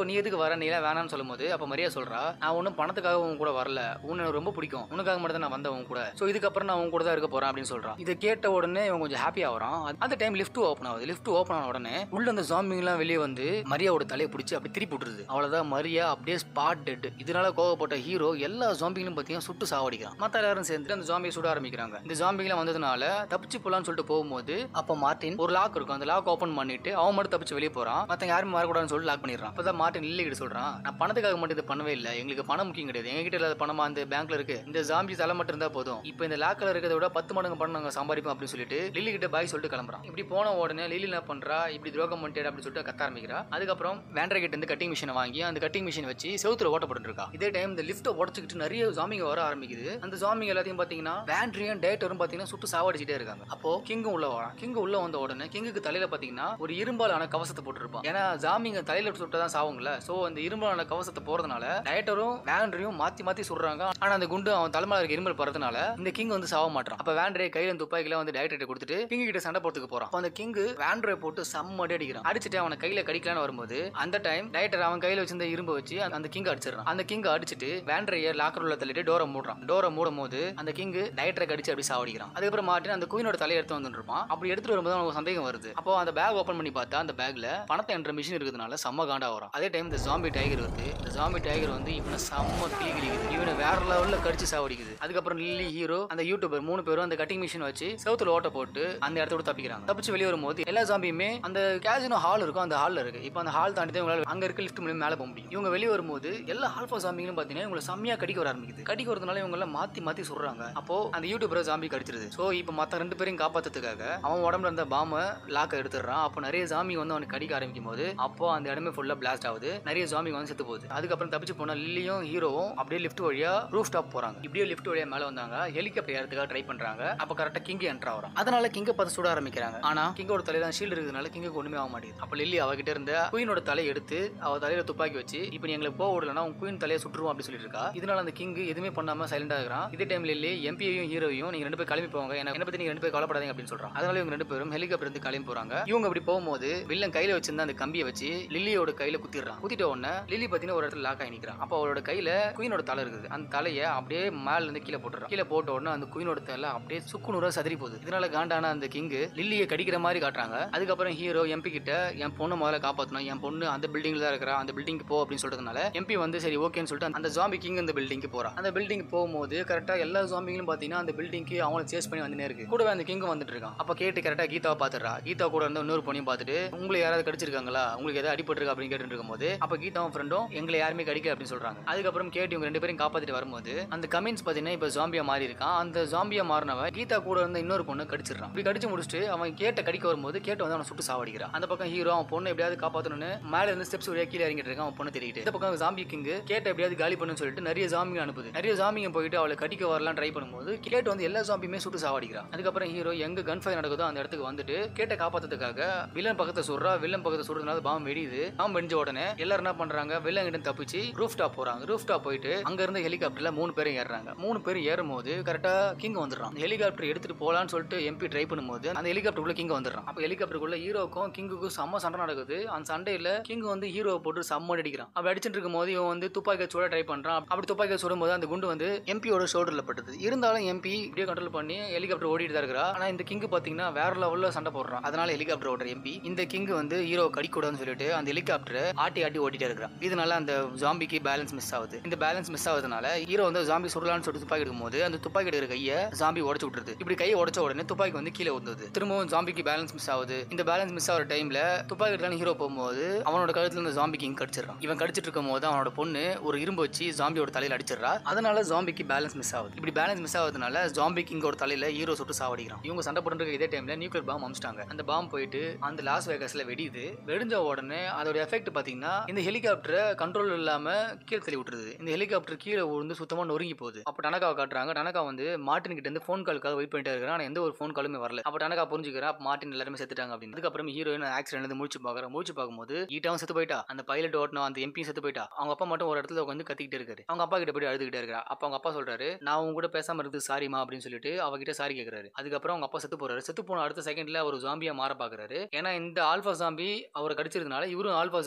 Speaker 1: நீ எதுக்கு வர, நீ எல்லாம் வேணாம்னு சொல்லும்போது அப்ப மரியா சொல்றா, நான் ஒன்னும் பணத்துக்காக உன் கூட வரல, உன்னை எனக்கு ரொம்ப பிடிக்கும், உனக்காக மட்டும் தான் நான் வந்தேன் உன் கூட, சோ இதுக்கப்புறம் நான் உன் கூட தான் இருக்க போறேன் அப்படின்னு சொல்றான். இதை கேட்ட உடனே இவன் கொஞ்சம் ஹாப்பி ஆகுறான். அந்த டைம் லிஃப்ட் ஓப்பன் ஆகுது. லிஃப்ட் ஓப்பன் ஆன உடனே உள்ள அந்த ஜாம்பிங்க எல்லாம் வெளியே வந்து மரியாவோட தலையை பிடிச்சி அப்படி திருப்பி விட்டுருது. அவ்வளவுதான், மரியா அப்படியே ஸ்பாட் டெட். இதனால கோவப்பட்ட ஹீரோ எல்லா ஜாம்பிங்களும் பாத்தீங்கன்னா சுட்டு சாவடிக்கிறான். மத்த எல்லாரும் சேர்ந்து அந்த ஜாம்பியை சுட ஆரம்பிக்கிறாங்க. இந்த ஜாம்பிங்கெல்லாம் வந்ததுனால தப்பிச்சு போலான்னு சொல்லிட்டு போகும்போது அப்ப மார்ட்டின் ஒரு லாக் இருக்கும், அந்த லாக் ஓபன் பண்ணிட்டு அவன் மட்டும் தப்பிச்சு வெளியே போறான். மத்தவங்க யாரும் வரக்கூடாதுன்னு சொல்லி லாக் பண்ணிடுறான். அப்பதான் மார்ட்டின் லில்லி கிட்ட சொல்றான், நான் பணத்துக்காக மட்டும் இது பண்ணவே இல்லை, எங்களுக்கு பணம் முக்கியம் கிடையாது, எங்க கிட்ட இல்லாத பணமா அந்த பேங்க்ல இருக்கு, இந்த ஜாம்பி தலை மட்டும் இருந்தா போதும், இப்போ இந்த லாக்ல இருக்கிறத விட 10 மடங்கு பணம் நாங்க சம்பாதிப்போம் அப்படின்னு சொல்லிட்டு லில்லி கிட்ட பாய் சொல்லிட்டு கிளம்புறான். இப்படி போன உடனே லில்லி என்ன பண்றா, இப்படி துரோகம் பண்ணிட்டு அப்படின்னு சொல்லிட்டு கத்த ஆரம்பிக்கிறா. அதுக்கப்புறம் வேண்டரை கிட்ட இருந்து கட்டிங் மிஷினை வாங்கி அந்த கட்டிங் மிஷின் வச்சு செவுத்துல ஓட்டப்பட்டு இருக்கா. இதே டைம் இந்த லிஃப்ட்டை உடச்சுக்கிட்டு நிறைய ஜாம்பிங்க வர ஆரம்பிக்குது. அந்த ஜாம்பிங்க எல்லாத்தையும் பாத்தீங்கன்னா வேண்ட்ரியும் டேட்டரும் பாத்தீங்கன்னா சுட்டு சாவடிச்சிட்டே இருக்காங்க. அப்போ கிங்கும் உள்ள வரான். கிங் உள்ள வந்த உடனே கிங்குக்கு தலையில பாத்தீங்கன்னா ஒரு இரும்பாலான கவசத்தை போட்டுருப்பான். ஏன்னா ஜாம்பிங்க தலையில சுட்டதான் சாவுங்கள, சோ அந்த இரும்பாலான கவசத்தை போறதுனால டேட்டரும் வேண்ட்ரியும் மாத்தி மாத்தி சுடுறாங்க. ஆனா அந்த குண்டு அவன் தலைமையில இருக்க இரும்பல் பறதுனால இந்த கிங் வந்து சாவ மாட்டான். அப்ப வேண்ட்ரே கையில துப்பாக்கில வந்து டைரக்டர் கொடுத்துட்டு கிங் கிட்ட சண்டை போறதுக்கு போறான். அந்த கிங் வேண்ட்ரே போட்டு செம்மடி அடிக்கிறான். அடிச்சுட்டு அவனை கையில கடிக்கலான்னு வரும்போது அந்த டைம் டைரக்டர் அவன் கையில வச்சிருந்த இரும்பை வச்சு அந்த கிங் அடிச்சிடறான். அந்த கிங் அடிச்சுட்டு வேண்ட்ரைய லாக்கர் உள்ள தள்ளிட்டு டோரை மூடுறான். டோரை மூடும் போது அந்த கிங் டைரக்டரை கடிச்சு அப்படி சாவடிக்கிறான். அதுக்கப்புறம் மார்ட்டின் அந்த குயினோட தலையை எடுத்து வந்துட்டு இருப்பான். அப்படி எடுத்துட்டு வரும்போது அவனுக்கு சந்தேகம் வருது. அப்போ அந்த பேக் ஓபன் பண்ணி பார்த்தா அந்த பேக்ல பணத்தை என்ற மிஷின் இருக்கிறதுனால செம்ம காண்டா வரும். அதே டைம் இந்த ஜாம்பி டைகர் வருது. இந்த ஜாம்பி டைகர் வந்து இவனை செம்ம கிளிக்குது, இவனை வேற லெவல்ல கடிச்சு சாவடிக்குது. அதுக்கப்புறம் லில்லி, ஹீரோ, அந்த யூடியூபர் 3 பேரும் அந்த கட்டிங் மிஷின் வச்சு செவுத்துல ஓட்ட போட்டு அந்த இடத்தோட தப்பிக்கிறாங்க. தப்பிச்சு வெளியே வரும்போது எல்லா ஜாம்பியுமே அந்த கேசினோ ஹால் இருக்கும், அந்த ஹால்ல இருக்கு. இப்போ அந்த ஹால் தாண்டி தான் அங்க இருக்க லிஃப்ட் மூலம் மேல போக முடியும். இவங்க வெளியே வரும்போது எல்லா ஆல்பா ஜாம்பிங்களும் பாத்தீங்கன்னா இவங்களை செம்மையா கடிக்க வர ஆரம்பிக்குது. கடிக்க வரதுனால இவங்க எல்லாம் மாத்தி மாத்தி சொல்றாங்க. அப்போ அந்த யூடியூபர் ஜாம்பி கடிச்சிருது. சோ இப்போ மத்த 2 பேரையும் காப்பாத்துறதுக்காக அவன் உடம்புல இருந்த பாம லாக்க எடுத்துறான். அப்போ நிறைய ஜாம்பி வந்து அவனுக்கு கடிக்க ஆரம்பிக்கும் போது அப்போ அந்த இடமே ஃபுல்லா பிளாஸ்ட் ஆகுது. நிறைய ஜாம்பி வந்து செத்து போகுது. அதுக்கப்புறம் தப்பிச்சு போன லில்லியும் ஹீரோவும் அப்படியே லிஃப்ட் வழியா ரூஃப் டாப் போறாங்க. இப்படியே லிஃப்ட் வழியா மேல வந்தாங்க. ஹெலிகாப்டர் ஏறதுக்காக ட்ரை பண்றாங்க. அப்ப கரெக்டா கிங் என்டர் ஆகுறான். அதனால கிங்க பார்த்து சுட ஆரம்பிக்கிறாங்க. ஆனா கிங்கோட தலையில ஷீல்டு இருக்கிறதுனால கிங்குக்கு ஒண்ணுமே ஆக மாட்டேங்குது. அப்ப லில்லி அவகிட்ட இருந்த குயினோட தலையை எடுத்து அவ தலையில துப்பாக்கி வச்சு இப்ப நீ எங்களை போக விடலன்னா உன் குயின் தலையை சுட்டுருவோம் அப்படி சொல்லிட்டு இருக்கா. இதனால அந்த கிங் எதுவுமே பண்ணாம சைலண்டா இருக்கிறான். இதே டைம் லில்லி எம்பியையும் ஹீரோவையும் நீங்க 2 பேரும் கிளம்பி போவாங்க, என்ன பத்தி நீங்க 2 பேரும் கவலைப்படாதீங்க அப்படின்னு சொல்றான். அதனால இவங்க 2 பேரும் ஹெலிகாப்டர் இருந்து கிளம்பி போறாங்க. இவங்க அப்படி போகும்போது வில்லன் கையில வச்சிருந்த அந்த கம்பியை வச்சு லில்லியோட கையில குத்திடுறான். குத்திட்ட உடனே லில்லி பாத்தீங்கன்னா ஒரு இடத்துல லாக் ஆகி நிக்கிறான். அப்ப அவளோட கையில குயினோட தலை இருக்குது. அந்த தலையை அப்படியே மேல இருந்து கீழே போட்டுறான். கீழே போட்ட உடனே அந்த குயினோட தலை அப்படியே சுக்குநூறா சதறி போகுது. இதனால காண்டான அந்த கிங் லில்லியை கடிக்கிற மாதிரி காட்டுறாங்க. அதுக்கப்புறம் ஹீரோ எம்பி கிட்ட என் பொண்ணு முதல்ல காப்பாற்றணும், என் பொண்ணு அந்த பில்டிங்ல தான் இருக்கிறா, அந்த பில்டிங் போ அப்படின்னு சொல்றதுனால எம்பி வந்து சரி ஓகேன்னு சொல்லிட்டு அந்த ஜாம்பி கிங் அந்த பில்டிங்க்கு போறான். அந்த பில்டிங் போகும்போது கரெக்டா எல்லா ஜாம்பிங்களும் பாத்தீங்கன்னா அந்த பில்டிங்க்கு அவங்களை சேஸ் பண்ணி வந்துனே இருக்கு. கூடவே அந்த கிங் வந்துட்டு இருக்கான். அப்ப கேட்டு கரெக்டா கீதாவை பாத்துறா. கீதா கூட இருந்த இன்னொரு பொண்ணையும் பார்த்துட்டு உங்களுக்கு யாராவது கடிச்சிருக்காங்களா, உங்களுக்கு ஏதாவது அடிபட்டிருக்கா அப்படின்னு கேட்டு இருக்கும்போது அப்ப கீதாவும் ஃப்ரெண்டும் எங்களை யாருமே கடிக்கல அப்படின்னு சொல்றாங்க. அதுக்கப்புறம் கேட்டு இவங்க 2 பேரும் காப்பாத்திட்டு வரும்போது அந்த கமின்ஸ் பாத்தீங்கன்னா இப்ப ஜாம்பியா மாறி இருக்கான். அந்த ஜாம்பியா மாறினவன் கீதா கூட இருந்த இன்னொரு பொண்ணு கடிச்சிடறான். இப்படி கடிச்சு முடிச்சுட்டு அவன் கேட்ட கடிக்க வரும்போது கேட்டு வந்து அவனை சுட்டு சாவடிக்கிறான். அந்த பக்கம் ஹீரோ அவன் பொண்ணு எப்படியாவது காப்பாத்தணும்னு மேல இருந்து ஸ்டெப்ஸ் வழியா கீழே இறங்கிட்டு இருக்கான். அவன் பொண்ணு தெரியிட்டு இந்த பக்கம் ஜாம்பி கிங் கேட்ட எப்படியாவது காலி பண்ணுன்னு சொல்லிட்டு நிறைய ஜாம்பிங்க அனுப்புது. நிறைய ஜாம்பிங்க போயிட்டு அவளை கடிக்க வரலாம் ட்ரை பண்ணும்போது கேட்டு வந்து எல்லா ஜாம்பியுமே சுட்டு சாவடிக்கிறான். அதுக்கப்புறம் ஹீரோ எங்க கன் ஃபயர் நடக்குதோ அந்த இடத்துக்கு வந்துட்டு கேட்ட காப்பாத்துறதுக்காக வில்லன் பக்கத்தை சொல்றா. வில்லன் பக்கத்தை சொல்றதுனால பாம்பு வெடியுது. பாம்பு வெடிஞ்ச உடனே எல்லாரும் என்ன பண்றாங்க, வில்லன் கிட்ட தப்பிச்சு ரூஃப் டாப் போறாங்க. ரூஃப் டாப் போயிட்டு அங்க இருந்த ஹெலிகாப்டர்ல 3 பேரும் ஏறாங்க. 3 பேரும் ஏறும்போது கரெக்டா கிங் வந்துடுறான். ஹெலிகாப்டர் எடுத்துட்டு போலான்னு சொல்லிட்டு எம்பி ட்ரை பண்ணும்போது அந்த ஹெலிகாப்டருக்குள்ள கிங் வந்துடுறான். அப்ப ஹெலிகாப்டருக்குள்ள ஹீரோக்கும் கிங்குக்கும் செம்ம சண்டை நடக்குது. அந்த சண்டையில கிங் வந்து ஹீரோவை போட்டு செம்ம அடிக்கிறான். அப்படி அடிச்சுட்டு இருக்கும் போது இவன் வந்து துப்பாக்கி சுட ட்ரை பண்றான். அப்படி துப்பாக்கி சுடும் போது அந்த குண்டு வந்து எம்பியோட ஷோல்டர்ல பட்டது. இருந்தாலும் எம்பி இப்படியே கண்ட்ரோல் பண்ணி ஹெலிகாப்டர் ஓடிட்டு தான் இருக்கிறா. ஆனா இந்த கிங் பாத்தீங்கன்னா வேற லெவல்ல சண்டை போடுறான். அதனால ஹெலிகாப்டர் ஓடுற எம்பி இந்த கிங் வந்து ஹீரோ கடிக்கூடாதுன்னு சொல்லிட்டு அந்த ஹெலிகாப்டர் ஆட்டி ஆட்டி ஓட்டிட்டே இருக்கிறான். இதனால அந்த ஜாம்பிக்கு பேலன்ஸ் மிஸ் ஆகுது. இந்த பேலன்ஸ் மிஸ் ஆகுதுனால ஹீரோ வந்து ஜாம்பி சுடலான்னு சொல்லிட்டு துப்பாக்கி எடுக்கும்போது அந்த துப்பாக்கி எடுக்கிற கையை ஜாம்பி உடச்சு விட்டுருது. இப்படி கையை உடச்ச உடனே துப்பாக்கி வந்து கீழே வந்தது. திரும்பவும் ஜாம்பிக்கு பேலன்ஸ் மிஸ் ஆகுது. இந்த பேலன்ஸ் மிஸ் ஆகிற டைம்ல துப்பாக்கி எடுக்கலாம் ஹீரோ போகும்போது அவனோட கழுத்துல இந்த ஜாம்பி கிங் கடிச்சிடறான். இவன் கடிச்சிட்டு இருக்கும் போது அவனோட பொண்ணு ஒரு இரும்பு வச்சு ஜாம்பியோட தலையில அடிச்சிடறா. அதனால ஜாம்பிக்கு பேலன்ஸ் மிஸ் ஆகுது. இப்படி பேலன்ஸ் மிஸ் ஆகுதுனால ஜாம்பி கிங்கோட தலையில ஹீரோ சுட்டு சாவடிக்கிறான். இவங்க சண்டை போட்டு இதே டைம்ல நியூக்ளியர் பாம் அமிச்சிட்டாங்க. அந்த பாம் போயிட்டு அந்த லாஸ் வேகாஸ்ல வெடியுது. வெடிஞ்ச உடனே அதோட எஃபெக்ட் பாத்தீங்கன்னா இந்த ஹெலிகாப்டரை கண்ட்ரோல் இல்லாம கீழே தள்ளி விட்டுருது. இந்த ஹெலிகாப்டர் கீழே விழுந்து சுத்தமா நொறுங்கி போகுது. அப்ப டனகாவை காட்டுறாங்க. டனகா வந்து மார்ட்டின் கிட்ட இருந்து போன் காலுக்காக வெயிட் பண்ணிட்டே இருக்கிறான். ஆனா எந்த ஒரு போன் காலுமே வரல. அப்ப டனகா புரிஞ்சுக்கிறான் மார்ட்டின் எல்லாருமே செத்துட்டாங்க அப்படின்னு. அதுக்கப்புறம் ஹீரோயின் ஆக்சிடென்ட் முடிச்சு பார்க்கும்போது ஈட்டாவும் செத்து போயிட்டா. அந்த பைலட் ஓட்டணும் அந்த எம்பி செத்து போயிட்டா. அவங்க அப்பா மட்டும் ஒரு இடத்துல உட்காந்து கத்திக்கிட்டு இருக்காரு. அவங்க அப்பா கிட்ட போய் அழுதுகிட்டே இருக்கா. அப்ப அவங்க அப்பா சொல்றாரு, நான் உங்க கூட பேசாம இருந்து சாரிமா அப்படின்னு சொல்லிட்டு அவகிட்ட சாரி கேட்கிறாரு. அதுக்கப்புறம் அவங்க அப்பா செத்து போறாரு. செத்து போன அடுத்த செகண்ட்ல அவர் ஜாம்பியா மாற பாக்குறாரு. ஏன்னா இந்த ஆல்பா ஜாம்பி அவரை கடிச்சிருந்தனால இவரும் ஆல்பா ஜாம்பியா மாற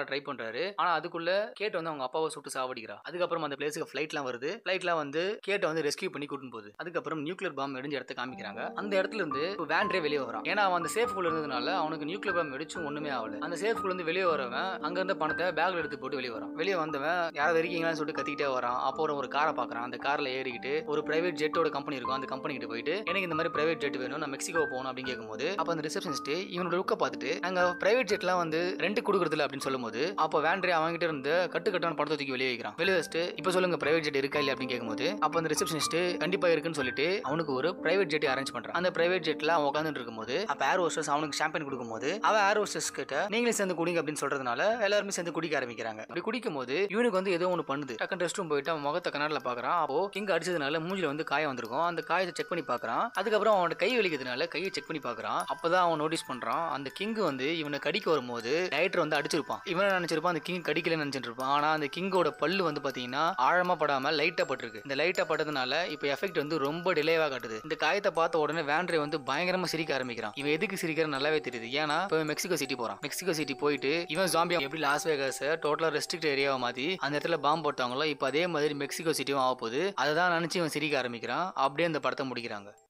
Speaker 1: மாற ட்ரை பண்றாரு. ஆனா அதுக்குள்ள கேட் வந்து அவங்க அப்பாவை சுட்டு சாவடிக்கிறா. அதுக்கப்புறம் அந்த பிளேஸ்க்கு ஃபிளைட்லாம் வருது. ஃபிளைட்லாம் வந்து கேட்டை வந்து ரெஸ்கியூ பண்ணி கூட்டிட்டு போகுது. அதுக்கப்புறம் நியூக்ளியர் பாம் வெடிஞ்ச இடத்த காமிக்கிறாங்க. அந்த இடத்துல இருந்து வேண்ட்ரே வெளியே வரான். ஏன்னா அவன் அந்த சேஃப்குள்ள இருந்ததுனால அவனுக்கு நியூக்ளியர் பாம் வெடிச்சும் ஒண்ணுமே ஆகல. அந்த சேஃப்குள்ள இருந்து வெளியே வரவன் அங்க இருந்த பணத்தை பேக்ல எடுத்து போட்டு வெளியே வரான். வெளியே வந்தவன் யாராவது இருக்கீங்களான்னு சொல்லிட்டு கத்திக்கிட்டே வரான். அப்போ ஒரு காரை பாக்குறான். அந்த கார்ல ஏறிக்கிட்டு ஒரு பிரைவேட் ஜெட்டோட கம்பெனி இருக்கும். அந்த கம்பெனி கிட்ட போயிட்டு எனக்கு இந்த மாதிரி பிரைவேட் ஜெட் வேணும், நான் மெக்சிகோ போகணும் அப்படின்னு கேட்கும்போது அப்ப அந்த ரிசப்ஷனிஸ்ட் இவனோட லுக்க பார்த்துட்டு நாங்க பிரைவேட் ஜெட்லாம் வந்து ரெண்ட் கொடுக்கறதில்ல அப்படின்னு சொல்லும்போது அப்ப வேண்ட்ரே அவங்கிட்ட இருந்து கட்டுக்கட்டான பணத்தை தூக்கி வெளியே வைக்கிறான். வெளியே வச்சுட்டு இப்ப சொல்லுங்க பிரைவேட் ஜெட் இருக்கா இல்ல அப்படின்னு கேட்கும்போது அப்ப அந்த ரிசப்ஷனிஸ்ட் கண்டிப்பா இருக்குன்னு சொல்லிட்டு அவனுக்கு ஒரு பிரைவேட் ஜெட் அரேஞ்ச் பண்றான். அந்த பிரைவேட் ஜெட்ல அவன் உட்காந்துட்டு இருக்கும்போது அப்ப ஏர் ஹோஸ்டஸ் அவனுக்கு ஷாம்பெயின் கொடுக்கும்போது அவன் ஏர் ஹோஸ்டஸ் கிட்ட நீங்களே சேர்ந்து குடிங்க அப்படின்னு சொல்றதுனால எல்லாருமே சேர்ந்து குடிக்க ஆரம்பிக்கிறாங்க. அப்படி குடிக்கும் போது இவனுக்கு வந்து ஏதோ ஒன்று பண்ணுது. டக்குனு ரெஸ்ட் ரூம் போயிட்டு அவன் முகத்தை கண்ணாடில பாக்குறான். அப்போ கிங் அடிச்சதுனால மூஞ்சில வந்து காயம் வந்திருக்கும். அந்த காயத்தை செக் பண்ணி பாக்குறான். அதுக்கப்புறம் அவனோட கை வலிக்கிறதுனால கையை செக் பண்ணி பாக்குறான். அப்பதான் அவன் நோட்டீஸ் பண்றான் அந்த கிங் வந்து இவனை கடிக்க வரும்போது டைரக்டர் வந்து அடிச்சிருப்பான். இவன் நினைச்சிருப்பான் அந்த கிங் கடிக்கலன்னு நினைச்சிட்டு இருப்பான். ஆனா அந்த கிங்கோட பல்லு வந்து பாத்தீங்கன்னா ஆழமா படாம லைட்டா பட்டிருக்கு. இந்த லைட்டா பட்டதுனால இப்ப எஃபெக்ட் வந்து ரொம்ப டிலேவா காட்டுது. இந்த காயத்தை பார்த்த உடனே வேண்ட்ரே வந்து பயங்கரமா சிரிக்க ஆரம்பிக்கிறான். இவன் எதுக்கு சிரிக்கிறான்னு நல்லாவே தெரியுது. ஏன்னா இப்போ மெக்சிகோ சிட்டி போறான். மெக்சிகோ சிட்டி போயிட்டு இவன் ஜாம்பி எப்படி லாஸ் வேகாஸ் டோட்டலா ரெஸ்ட்ரிக்ட் ஏரியாவை மாத்தி அந்த இடத்துல பாம்பு போட்டாங்களோ இப்போ அதே மாதிரி மெக்சிகோ சிட்டியும் ஆக போகுது. அதை தான் நினைச்சு இவன் சிரிக்க ஆரம்பிக்கிறான். அப்படியே அந்த படத்தை முடிக்கிறாங்க.